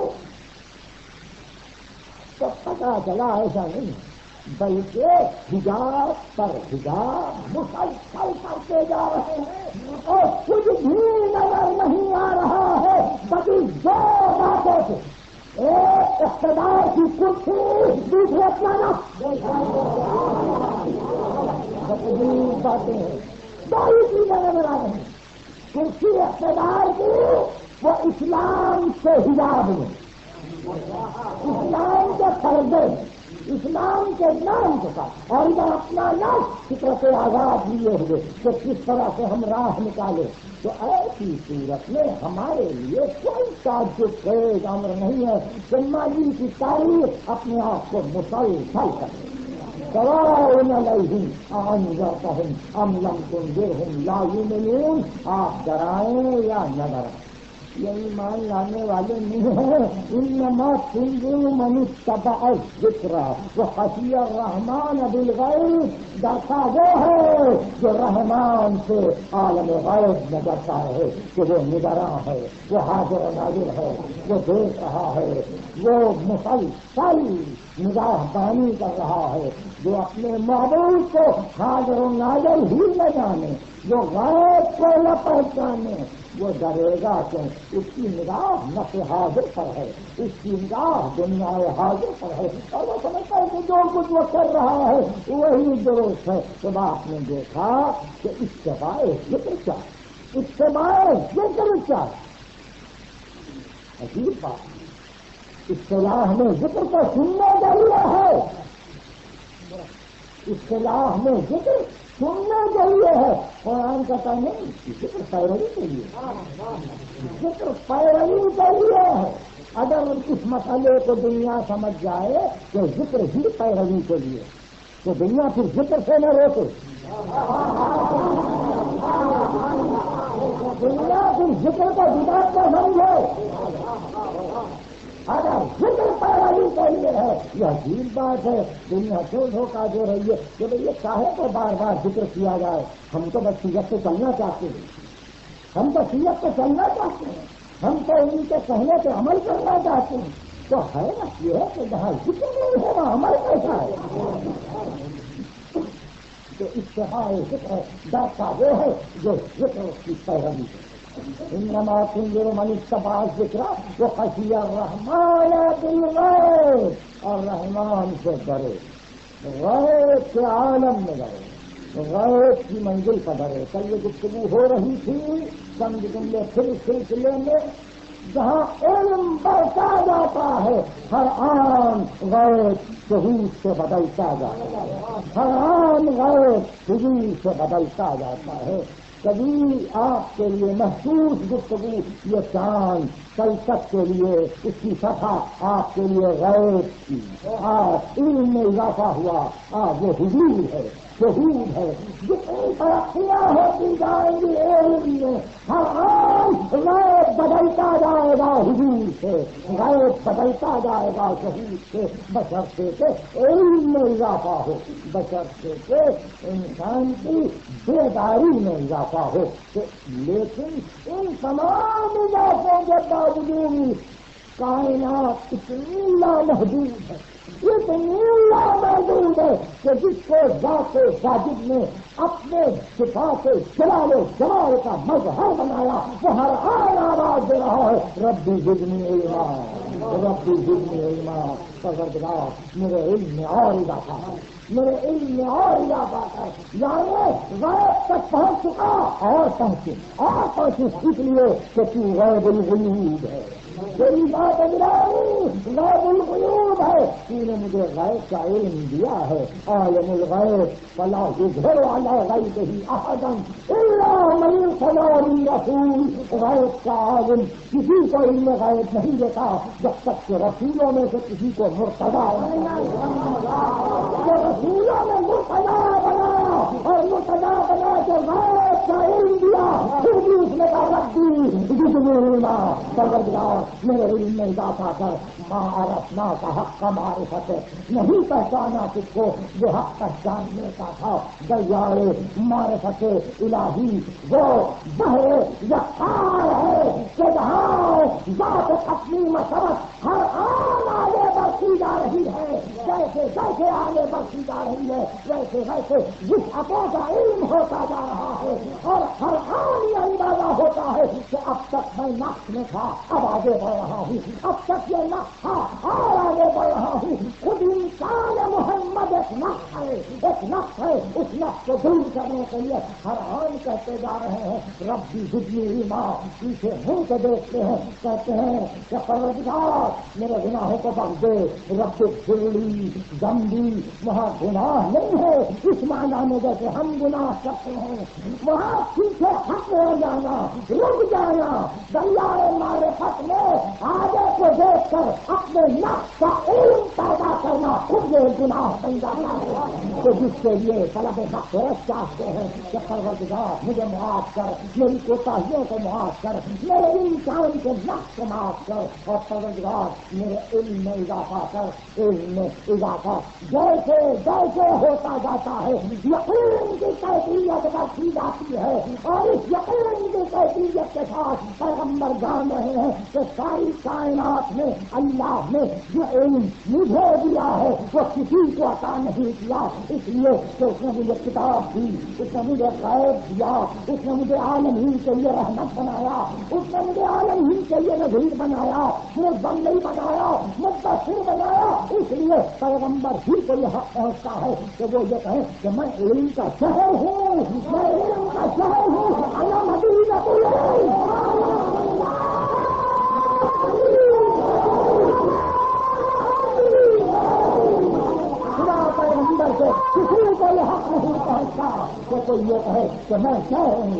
تو پتا چلا ایسا نہیں، بلکہ حجاب پر حجاب مسلسل کرتے جا رہے ہیں اور کچھ بھی نظر نہیں آ رہا ہے، بڑی دو باتوں سے، ایک اقتدار کی کرسی، دوسرے اپنانا، باتیں ہیں، دو ہی چیزیں نظر آ رہی ہیں۔ کرسی اقتدار کی، وہ اسلام سے حجاب میں، اسلام کے پردے، اسلام کے نام کے ساتھ، اور ادھر اپنا نام فطرت آزاد لیے ہوئے کہ کس طرح سے ہم راہ نکالے۔ تو ایسی صورت میں ہمارے لیے کوئی تعجب خیز امر نہیں ہے کہ ماضی کی تاریخ اپنے آپ کو مسلسل کرے۔ سواء علیہم اانذرتہم ام لم تنذرہم لا یؤمنون، آپ ڈرائیں یا نہ ڈرائیں، یہ ایمان لانے والے نہیں ہیں۔ انما تنذر من اتبع الذکر وخشی الرحمن بالغیب، ڈرتا وہ ہے جو رحمان سے عالم غیب میں ڈرتا ہے کہ وہ نگراں ہے، وہ حاضر و ناظر ہے، وہ دیکھ رہا ہے، وہ مسلسل نگاہ بانی کر رہا ہے، جو اپنے معبود کو حاضر و ناظر ہی نہ جانے، جو غیب کو نہ پہچانے، وہ ڈرے گا کہ اس کی نگاہ نفس حاضر پر ہے، اس کی نگاہ دنیا حاضر پر ہے، اور وہ سمجھتا ہے کہ جو کچھ وہ کر رہا ہے وہی درست ہے۔ تو آپ نے دیکھا کہ اتباع ذکر کیا، اتباع ذکر کیا، عجیب بات، اصطلاح میں ذکر تو سننے ذریعہ ہے، اصطلاح میں ذکر سننے کے لیے ہے، قرآن کہتا نہیں، ذکر پیروی کے لیے، ذکر پیروی کے لیے ہے۔ اگر اس مسئلے کو دنیا سمجھ جائے کہ ذکر ہی پیروی کے لیے، تو دنیا پھر ذکر سے نہ روکے، دنیا پھر ذکر کو بدعت نہ سمجھے۔ اگر ذکر پیروی کے لیے ہے، یہ عجیب بات ہے، دنیا کیوں دھوکہ دے رہی ہے کہ بھئی یہ چاہے تو بار بار ذکر کیا جائے، ہم تو بس سیرت پہ چلنا چاہتے ہیں، ہم تو سیرت پہ چلنا چاہتے ہیں، ہم تو ان کے کہنے پہ عمل کرنا چاہتے ہیں۔ تو ہے نا یہ ہے کہ جہاں ذکر نہیں ہے وہاں عمل کیسا ہے؟ تو اتباع ذکر ڈرتا وہ ہے جو ذکر کی پیروی ہے۔ انما تنذر من اتبع الذکر وخشی الرحمن بالغیب، اور رحمان سے ڈرے، غیب کے عالم میں ڈرے، غیب کی منزل پر ڈرے۔ کل یہ گفتگو ہو رہی تھی چند جملے پھر سلسلے میں، جہاں علم بڑھتا جاتا ہے ہر آن غیب شہود سے بدلتا جاتا ہے، ہر آن غیب شہود سے بدلتا جاتا ہے۔ کبھی آپ کے لیے محسوس گفتگو یہ چاند، کل تک کے لیے اس کی سطح آپ کے لیے غیب کی، آج علم میں اضافہ ہوا، آج وہ حضور ہے، شہود ہے۔ جتنی ترقیاں ہوتی جائیں گی علم میں، ہر آج غیب بدلتا جائے گا حضور سے، غیب بدلتا جائے گا شہود سے، بشرطے کہ علم میں اضافہ ہو، بشرطے کہ انسان کی بیداری میں اضافہ ہو۔ لیکن ان تمام اضافوں کے باوجود کائنات اتنی لامحدود ہے، اتنی موجود ہے کہ جس کو ذات واجب نے اپنے صفات جلال و جمال کا مظہر بنایا وہ ہر آن آواز دے رہا ہے ربی زدنی علما، ربی زدنی علما۔ پروردگار میرے علم میں اور اضافہ ہے، میرے علم میں اور اضافہ ہے، یعنی غیب تک پہنچ چکا اور پہنچے اس لیے کہ تو غیب الغیوب ہے، تیری بات غیب الغیوب ہے، تو نے مجھے غیب کا علم دیا ہے۔ عالم الغیب فلا یظہر علی غیبہ احدا الا من ارتضی رسول، غیب کا عالم کسی کو علم غیب نہیں دیتا جب تک کہ رسولوں میں سے کسی کو مرتضی رسولوں نے مرتضی بنایا اور مرتضی بنا کے غیب کا علم دیا، پھر بھی اس نے کہا ربی زدنی علما، پروردگار میرے علم میں اضافہ کر۔ ما عرفنا کا حق کا معرفت ہے، نہیں پہچانا تجھ کو جو حق پہچاننے کا تھا، دریائے معرفت الہی وہ بحر یقار ہے کہ جہاں ذات اپنی مسرت ہر آن آگے بڑھتی جا رہی ہے، جیسے جیسے آگے بڑھتی جا رہی ہے ویسے ویسے جس عطا کا علم ہوتا جا رہا ہے، اور ہر آن یہ اندازہ ہوتا ہے کہ اب تک میں نقص میں تھا اب آگے بڑھ رہا ہوں، اب تک یہ نقص تھا اور آگے بڑھ رہا ہوں۔ خود انسان محمد ایک نقص ہے، اس نقص کو دور کرنے کے لیے ہر آن کہتے جا رہے ہیں ربی زدنی علما، پیچھے ہوں کے دیکھتے ہیں، کہتے ہیں کہ پروردگار میرے گناہوں کو بخش دے، رب اغفرلی ذنبی، وہاں گناہ نہیں ہے اس معنی میں جیسے ہم گناہ کرتے ہیں، وہاں پیچھے ہٹ ہو جانا، رک جانا، دریائے معرفت میں آگے کو دیکھ کر اپنے نفس کا علم پیدا کرنا خود یہ گناہ بن جاتا ہے۔ تو جس کے لیے طلب مغفرت چاہتے ہیں کہ پروردگار مجھے معاف کر، میری کوتاہیوں کو معاف کر، میرے انسان کے نفس کو معاف کر، اور پروردگار میرے علم میں اضافہ کر، علم میں اضافہ جیسے جیسے ہوتا جاتا ہے یقین کی کیفیت بڑھتی جاتی ہے، اور اس یقین کی کیفیت کے ساتھ پیغمبر جان رہے ہیں کہ ساری کائنات میں اللہ نے جو علم مجھے دیا ہے وہ کسی کو عطا نہیں کیا، اس لیے کہ اس نے مجھے کتاب دی، اس نے مجھے غیب دیا، اس نے مجھے عالم ہی کے لیے رحمت بنایا، اس نے مجھے عالم ہی کے لیے نذیر بنایا، مزمل بنایا، مدثر بنایا، اس لیے پیغمبر ہی کو یہ حق پہنچتا ہے کہ وہ یہ کہیں کہ میں علم کا شہر ہوں، میں علم کا شہر ہوں، انا مدینہ سے کسی کو یہ حق نہیں پہنچتا کہ کوئی یہ کہے کہ میں شہر ہوں۔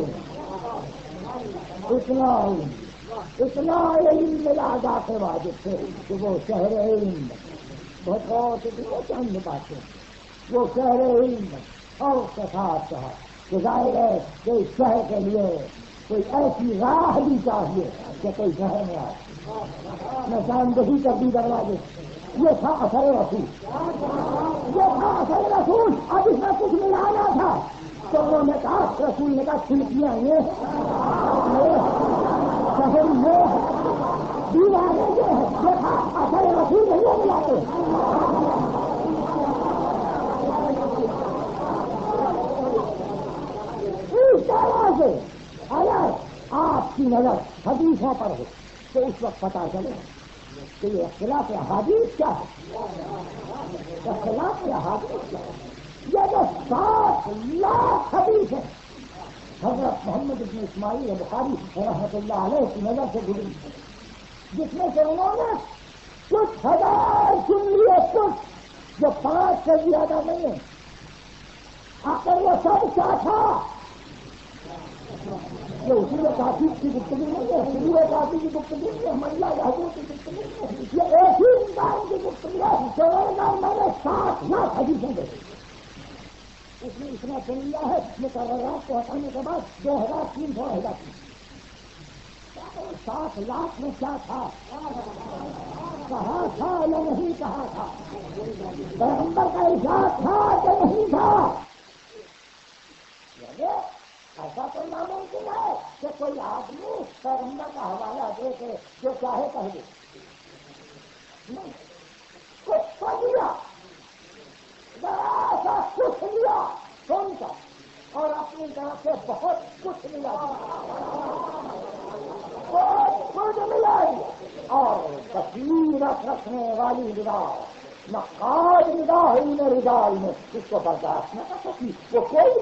اتنا علم ملا جاتے واجب سے کہ وہ شہر علم بہت چند باتیں، وہ شہر علم اور اس کے ساتھ کہا کہ ظاہر ہے کہ اس شہر کے لیے کوئی ایسی راہ بھی چاہیے کہ کوئی شہر میں آئے، نشاندہی کر دی دروازے، یہ تھا اثر رسول، یہ تھا اثر رسول۔ اب اس میں کچھ ملانا تھا تو انہوں نے کہا، رسول نے کہا کھڑکیاں یہ شہر یہ دیواریں یہ ہے، یہ تھا اثر رسول نہیں ملاتے۔ اس طرح سے اگر آپ کی نظر حدیثوں پر ہو تو اس وقت پتا چلے کہ یہ اختلاف احادیث کیا ہے، اختلاف احادیث کیا ہے۔ یہ جو 7 لاکھ حدیث ہے حضرت محمد بن اسماعیل بخاری رحمۃ اللہ علیہ کی نظر سے گزری، جس میں سے انہوں نے کچھ ہزار سن لیے، کچھ جو 5 سے زیادہ نہیں ہے، آخر وہ سب کیا تھا یہ اسی میں کافی کی گفتگو نہیں ہے، اسی میں کافی کی گفتگو نہیں ہے، ملا یادوں کی گفتگو نہیں ہے، یہ ایک ہی انسان کی گفتگو ہے کہ میں نے 7 لاکھ حدیثیں دیکھی، اس نے اتنا سن لیا ہے مقررات کو ہٹانے کے بعد 2300 رہ جاتی۔ 7 لاکھ میں کیا تھا، کہا تھا یا نہیں کہا تھا، پیغمبر کا ارشاد تھا کہ نہیں تھا؟ ایسا تو ناممکن ہے کہ کوئی آدمی پیغمبر کا حوالہ دے کے جو چاہے کہہ دے، نہیں، کچھ حصہ دیا، ذرا سا کچھ لیا سن کر، اور اپنی طرف سے بہت کچھ ملا، بہت کچھ ملا، اور بصیرت رکھنے والی نگاہ، نقاد نگاہ میں رجال میں اس کو برداشت نہ کر سکی، وہ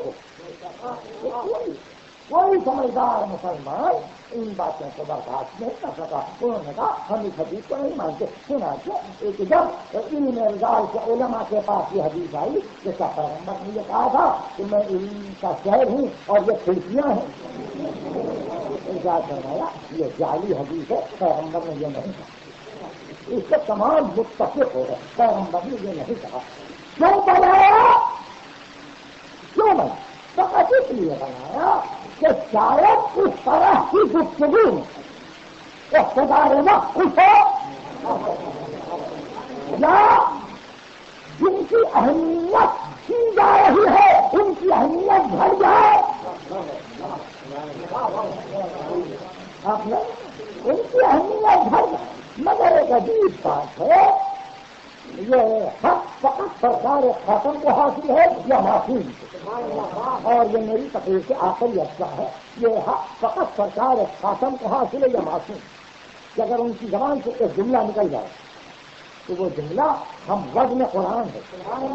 کوئی سمجھدار مسلمان ان باتوں کو برداشت نہیں کر سکا. انہوں نے کہا ہم اس حدیث کو نہیں مانتے. چنانچہ جب علم رجال کے علماء کے پاس یہ حدیث آئی، جیسا پیغمبر نے یہ کہا تھا کہ میں علم کا شہر ہوں اور یہ کھڑکیاں ہیں، ارشاد فرمایا یہ جعلی حدیث ہے، پیغمبر نے یہ نہیں کہا. اس سے تمام متفق ہو گئے، پیغمبر نے یہ نہیں کہا. کیوں بنایا؟ کیوں بنا؟ فقط اس لیے بنایا کہ شاید اس طرح کی گفتگو اقتدار وقت خوش ہو یا جن کی اہمیت کی جا رہی ہے ان کی اہمیت بڑھ جائے. آپ نے ان کی اہمیت بڑھ جائے. مگر ایک عجیب بات ہے، یہ حق فقط سرکار خاتم کو حاصل ہے یا معصوم کو؟ اور یہ میری تقریر سے آخری افسا ہے، یہ حق فقط سرکار خاتم کو حاصل ہے یا معصوم؟ کہ اگر ان کی زبان سے ایک جملہ نکل جائے تو وہ جملہ ہم وزن قرآن ہے،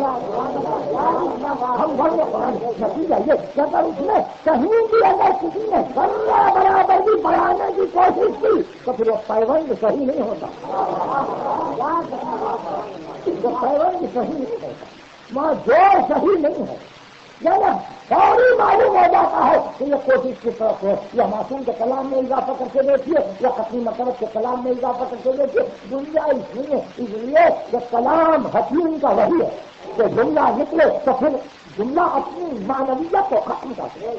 ہم وزن قرآن ہے. نتیجہ یہ کہ اگر اس میں کہیں بھی اگر کسی نے ذرہ برابر بھی بڑھانے کی کوشش کی تو پھر وہ پیوند صحیح نہیں ہوتا، وہ پیوند صحیح نہیں ہوتا، وہاں جوڑ صحیح نہیں ہے. یعنی فوری معلوم ہو جاتا ہے کہ یہ کوشش کی طرف ہے. یا معصوم کے کلام میں اضافہ کر کے دیکھیے یا قطعی مطلب کے کلام میں اضافہ کر کے دیکھیے، گنجائش نہیں ہے. اس لیے کہ کلام حکیم کا وہی ہے کہ جملہ نکلے تو پھر جملہ اپنی معنویت کو ختم کر دے،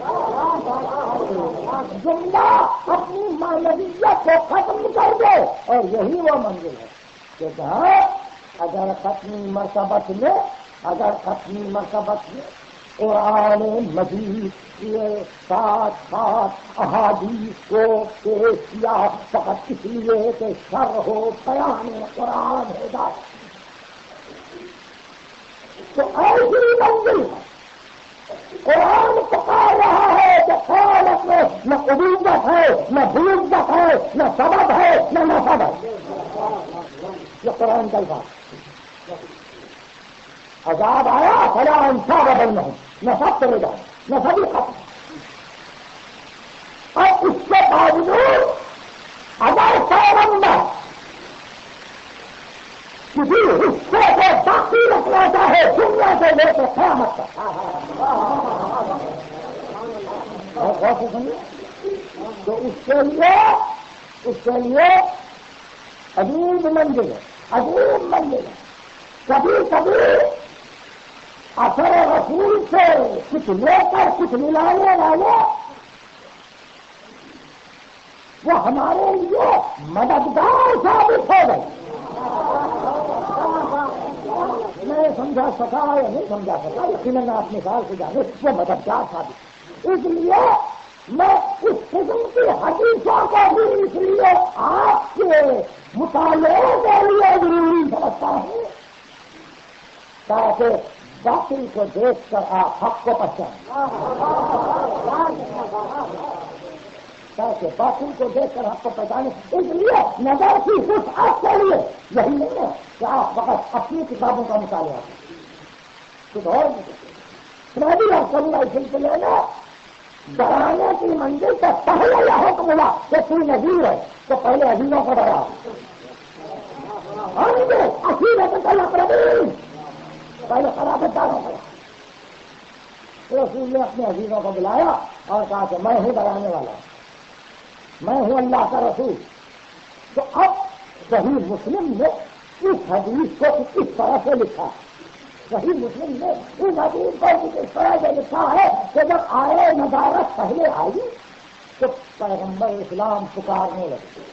جملہ اپنی معنویت کو ختم کر دے. اور یہی وہ منزل ہے کہ جہاں اگر ختمی مرتبت میں قرآن مجید یہ ساتھ احادیث کو پیش کیا فقط اس لیے کہ شر ہو بیان قرآن ہدایت، تو ایسی منزل قرآن پکار رہا ہے کہ خالق میں نہ عبودت ہے، نہ بلوغت ہے، نہ سبب ہے، نہ نسب ہے. یہ قرآن کا الفاظ. عذاب آیا فلا انصاب بینہم، نہ سب چلے جائے نہ سبھی ختم. اور اس کے باوجود اگر پیغمبر کسی حصے کو باقی رکھنا چاہے دنیا سے لے کے قیامت تک، تو اس کے لیے عجیب منزل ہے. کبھی اثر رسول سے کچھ لے کر کچھ ملانے والے وہ ہمارے لیے مددگار ثابت ہو گئے. میں سمجھا سکا یا نہیں سمجھا سکا، یقیناً آپ مثال سے جانے وہ مددگار ثابت. اس لیے میں اس قسم کی حدیثوں کو بھی اس لیے آپ کے مطالعے کے لیے ضروری سمجھتا ہوں تاکہ باطل کو دیکھ کر آپ حق کو پہچانیں، تاکہ باطل کو دیکھ کر حق کو پہچانیں. اس لیے نظر کی وسعت کے لیے یہی نہیں ہے کہ آپ فقط اپنی کتابوں کا مطالعہ کریں، کچھ اور میں بھی آپ کروں گا. اس سلسلے میں ڈرانے کی منزل سے پہلے یہ حکم ملا کہ کوئی نظیر ہے تو پہلے عزیزوں کو ڈرا، پہلے خرابت داروں کو. رسول نے اپنے عزیزوں کو بلایا اور کہا کہ میں ہوں ڈرانے والا، میں ہوں اللہ کا رسول. تو اب صحیح مسلم نے اس حدیث کو اس طرح سے لکھا، صحیح مسلم نے اس حدیث کو اس طرح سے لکھا ہے کہ جب آئے نظارت پہلے آئی تو پیغمبر اسلام پکارنے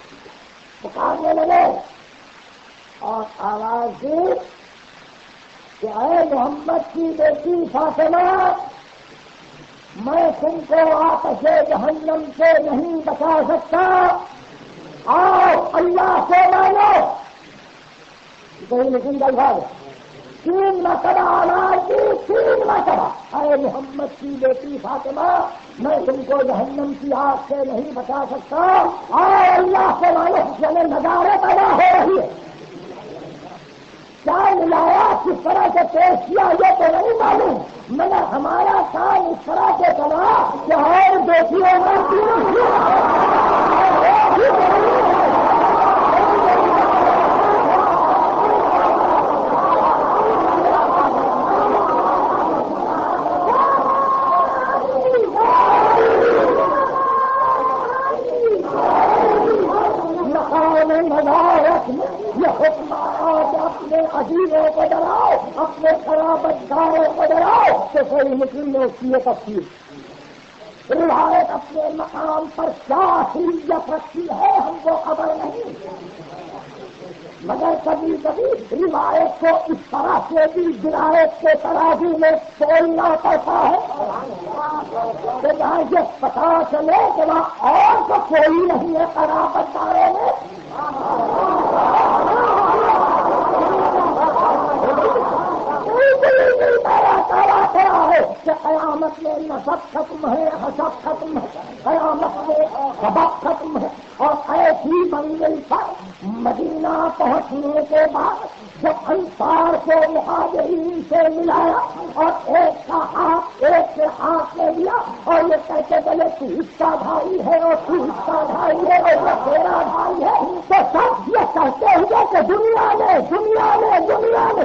لگے اور آواز دی کہ اے محمد کی بیٹی فاطمہ، میں تم کو آتش جہنم سے نہیں بچا سکتا، آؤ اللہ سے مانو. کوئی لیکن الفاظ 3 مرتبہ آواز دی، 3 مرتبہ، اے محمد کی بیٹی فاطمہ، میں تم کو جہنم کی آگ سے نہیں بچا سکتا، اور اللہ سے مانو یعنی نظارے پیدا ہو رہی ہے، کیا ملایا کس طرح سے پیش کیا یہ تو نہیں معلوم، مگر ہمارا کام اس طرح سے چلا کہ اور بیٹیوں میں یہ حکم آج اپنے عزیزوں کو ڈراؤ، اپنے قرابت داروں کو ڈراؤ، تو صحیح مسلم نے اس کی یہ تفصیل روایت اپنے مقام پر کیا حیثیت رکھتی ہے ہم کو خبر نہیں، مگر کبھی کبھی روایت کو اس طرح سے بھی روایت کے ترازو میں تولنا پڑتا ہے کہ جہاں یہ پتا چلے کہ وہاں اور تو کوئی نہیں ہے قرابت داروں میں، ہے کہ قیامت میں نسب ختم ہے، حسب ختم ہے، قیامت میں سبق ختم ہے، اور ایسی منزل پر مدینہ پہنچنے کے بعد جب انصار کو مہاجرین سے ملایا اور ایک کا ہاتھ ایک کے ہاتھ میں دیا اور یہ کہتے چلے تو حصہ بھائی ہے اور تو حصہ بھائی ہے اور یہ تیرا بھائی ہے، تو سب یہ کہتے ہوئے کہ دنیا میں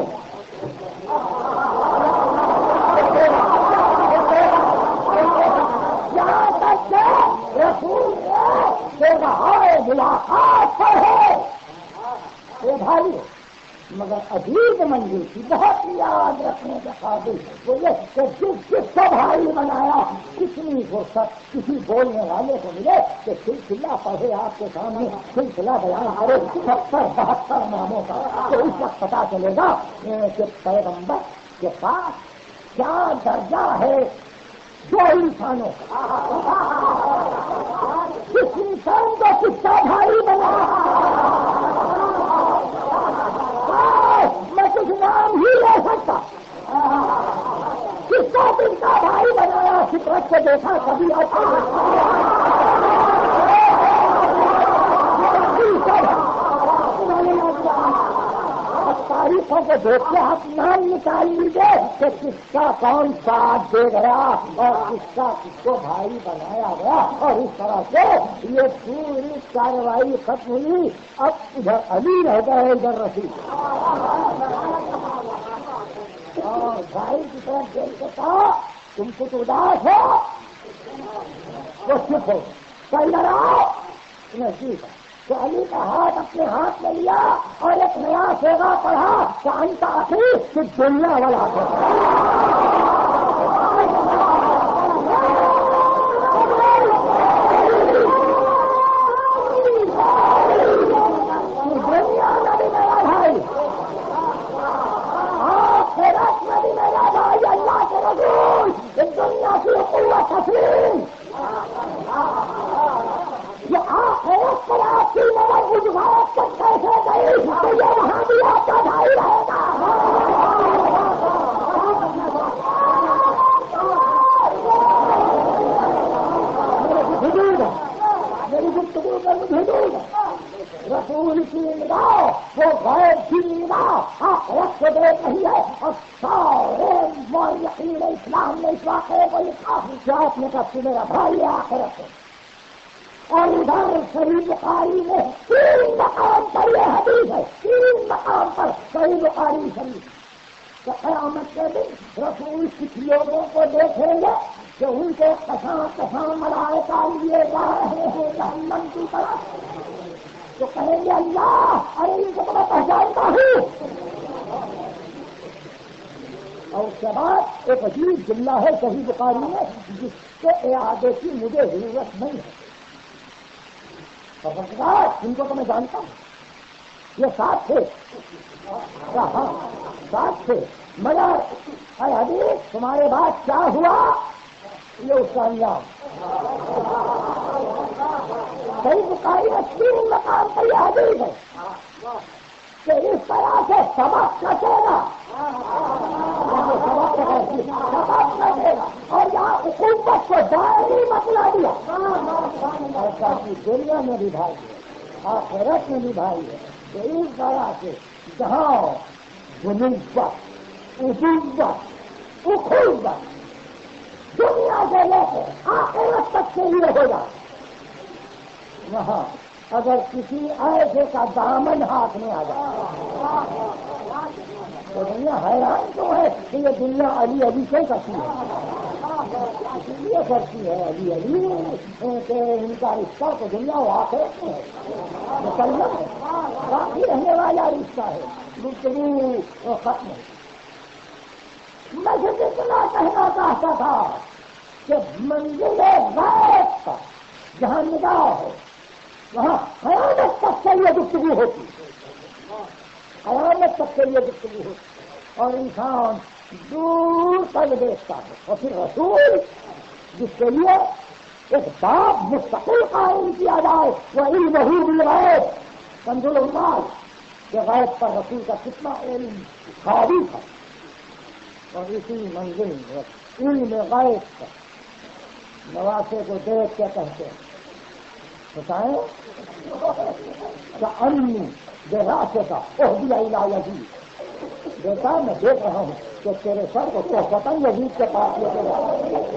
یہاں تک کہ رسول سے بہائے ملاقات پر ہے یہ بھائی، مگر عجیب منزل کی بہت یاد رکھنے کے قابل وہ یہ کہ جس کو بھائی بنایا کتنی فرصت کسی بولنے والے کو ملے کہ سلسلہ پڑھے آپ کے سامنے، سلسلہ بیان کرے 70-72 ناموں کا، تو اس وقت پتا چلے گا کہ پیغمبر کے پاس کیا درجہ ہے جو انسانوں کا، کس انسان کو کس کا بھائی بنایا، میں کچھ نام ہی لے سکتا، کس کو کس کا بھائی بنایا، فطرت سے دیکھا کبھی تاریخوں کو دیکھ کے آپ نام نکال لیجیے کہ کس کا کون ساتھ دے گیا اور کس کا کس کو بھائی بنایا گیا، اور اس طرح سے یہ پوری کارروائی ختم ہوئی، اب ادھر علی رہ گئے ادھر رسول، اور بھائی کی طرف دیکھ کے کہا تم کچھ اداس ہو، وہ چپ ہو، کل لڑاؤ ٹھیک ہے، تو علی کا ہاتھ اپنے ہاتھ میں لیا اور ایک نیا سیوا پڑھا کہ انت اخی کہ دنیا والا دنیا میں بھی میرا بھائی، آخرت میں بھی میرا بھائی، اللہ کے رسول اس دنیا کی قوت تسلیم، یہ آخرت پر آپ کی نظر گزرات تک کیسے گئی تو یہ وہاں بھی آپ کا بھائی رہے گا، میری گفتگو میں حدود رسول کی نگاہ وہ غیر کی نگاہ آخرت کو دیکھ رہی ہے، اور سارے مورخین اسلام نے اس واقعے کو لکھا کہ آپ نے کہا میرا بھائی آخرت ہے، اور ادھر صحیح بخاری میں 3 مقام پر یہ حدیث ہے، 3 مقام پر صحیح بخاری شریف کہ قیامت کے دن رسول کچھ لوگوں کو دیکھیں گے کہ ان کو کساں ملائکہ لیے جا رہے ہیں جہنم کی طرف، تو کہیں گے اللہ ارے ان کو تو میں پہچانتا ہوں، اور اس کے بعد ایک عجیب جملہ ہے صحیح بخاری میں جس کے اعادے کی مجھے ضرورت نہیں ہے، ان کو تو میں جانتا ہوں، یہ ساتھ تھے، ہاں ساتھ تھے، مگر اے حدیث تمہارے بعد کیا ہوا، یہ اس کا انجام، صحیح بخاری میں 3 مقام پر یہ حدیث ہے کہ اس طرح سے سبق کٹے گا اور یہاں حکومت کو دائمی مسئلہ دیا، ایسا کی دنیا میں بھی بھائی ہے، آخرت میں بھی بھائی ہے. تو اس طرح سے جہاں غنیمت، عزت، اخوت دنیا سے لے کے آخرت تک کے لیے ہوگا، وہاں اگر کسی ایسے کا دامن ہاتھ میں آ جائے تو دنیا حیران کیوں ہے کہ یہ دنیا علی علی سے کرتی ہے؟ اس لیے کرتی ہے علی علی کہ ان کا رشتہ تو دنیا آخرت میں ہے، مسلم ہے، باقی رہنے والا رشتہ ہے، گفتگو ختم ہے. میں صرف اتنا کہنا چاہتا تھا کہ منزل غیب پر جہاں نگاہ ہے وہاں قیامت تک کے لیے گفتگو ہوتی ہے، قیامت تک کے لیے گفتگو ہوتی ہے، اور انسان دور تک دیکھتا ہے. اور پھر رسول جس کے لیے ایک باب مستقل قائم کیا جائے وہ علم بالغیب کنز العمال کہ غیب پر رسول کا کتنا علم حاوی تھا. اور اسی منزل میں علم غیب پر نواسے کو دیکھ کے کہتے ہیں بتائیں کہ امی جو راستے کا عہدیہ الہی بیٹا میں دیکھ رہا ہوں کہ تیرے سر کو تو پتنگ یزید کے پاس لے کے جا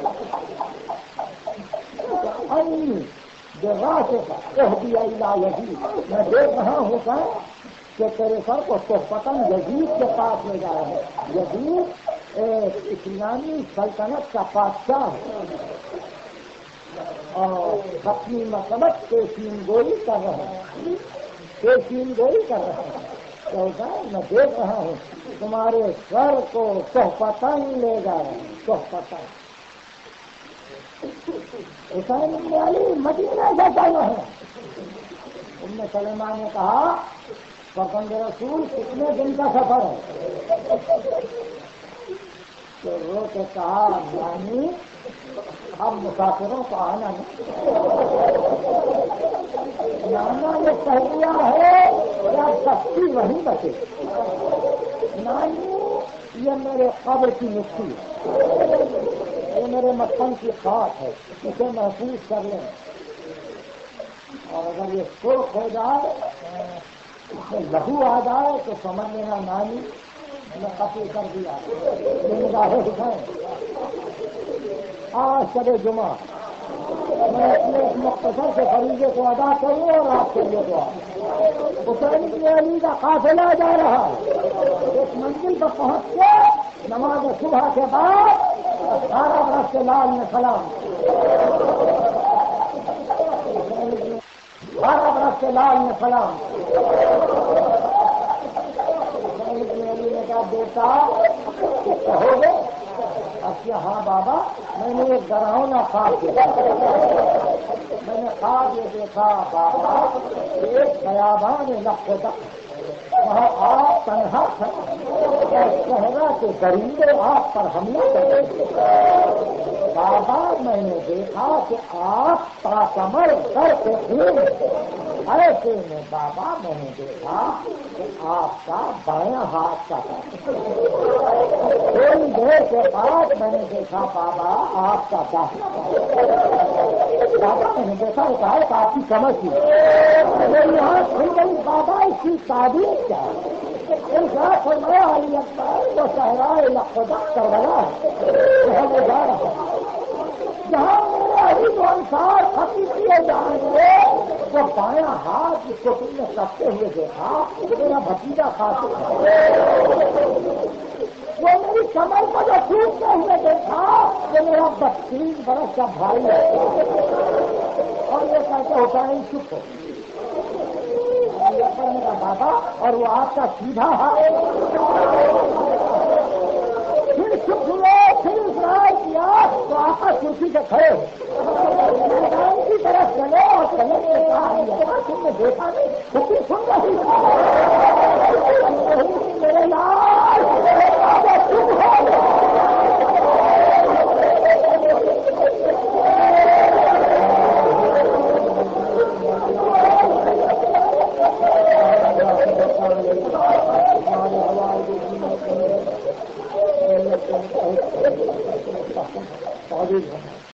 امی جو راستے کا عہدیہ الہی میں دیکھ رہا ہوں کہ تیرے سر کو تو پتنگ یزید کے پاس لے جا رہے ہیں. یزید اسلامی سلطنت کا بادشاہ ہے اور اپنی مسلط پیشین گوئی کر رہے ہیں، پیشین گوئی کر رہے ہیں. میں دیکھ رہا ہوں تمہارے سر کو تحفتن لے جا رہے ہیں، تحفتن. حسین بن علی مدینہ سے چلے ہیں. ام سلمہ نے کہا فرزند رسول کتنے دن کا سفر ہے؟ تو رو کے کہا یعنی اب مسافروں کو آنا نہیں، نانا نے کہہ دیا ہے یا سستی وہیں بچے. نانی یہ میرے قبر کی مٹی ہے، یہ میرے مکھن کی خاک ہے، اسے محفوظ کر لیں. اور اگر یہ سرخ ہو جائے اس میں لہو آ جائے تو سمجھ لینا نانی نے قتل کر دیا. نگاہیں دکھائیں. آج شب جمعہ میں اپنے مختصر سے فریضے کو ادا کروں اور آپ کے لیے دعا. حسین بن علی کا قافلہ جا رہا ہے، اس منزل پر پہنچ کے نماز صبح کے بعد 18 برس کے لال نے سلام، 18 برس کے لال نے سلام. حسین بن علی نے کہا بیٹا کہو گے؟ اچھا ہاں بابا میں نے ایک ڈراؤنا خواب دیکھا. میں نے خواب یہ دیکھا بابا ایک بیابان لفظ وہاں آپ تنہا صحرا کے درندے آپ پر حملہ کر رہے تھے. بابا میں نے دیکھا کہ آپ کمر کر کے خون ایسے میں بابا میں نے دیکھا کہ آپ کا بایاں ہاتھ کا تھوڑی دیر کے بعد میں نے دیکھا بابا آپ کا داہنا. بابا میں نے دیکھا ہوتا ہے کہ آپ کی سمجھ تھی یہاں کھل گئی. بابا اس کی تعبیر کیا ہے؟ فرمایا علی اکبر جو صحرائے لقدق کربلا ہے جہاں وہ جا رہا ہے، جہاں میرے علی و انصار ختم کیے جائیں گے وہ بایاں ہاتھ جس کو تم نے کرتے ہوئے دیکھا میرا بھتیجا خاصر ہے. وہ میری کمر کو جو ٹوٹتے ہوئے دیکھا وہ میرا 32 برس کا بھائی ہے. اور یہ کہتے ہوتا ہے چپ ہو میرا بابا اور وہ آپ کا سیدھا ہاتھ. پھر چپ ہوئے پھر اصرار کیا تو آپ کا کرسی سے کھڑے ہو کی طرف چلے اور چلے تم نے دیکھا نہیں چھٹی سن رہی میرے لال چپ ہو. ہمارے تعلیم رہا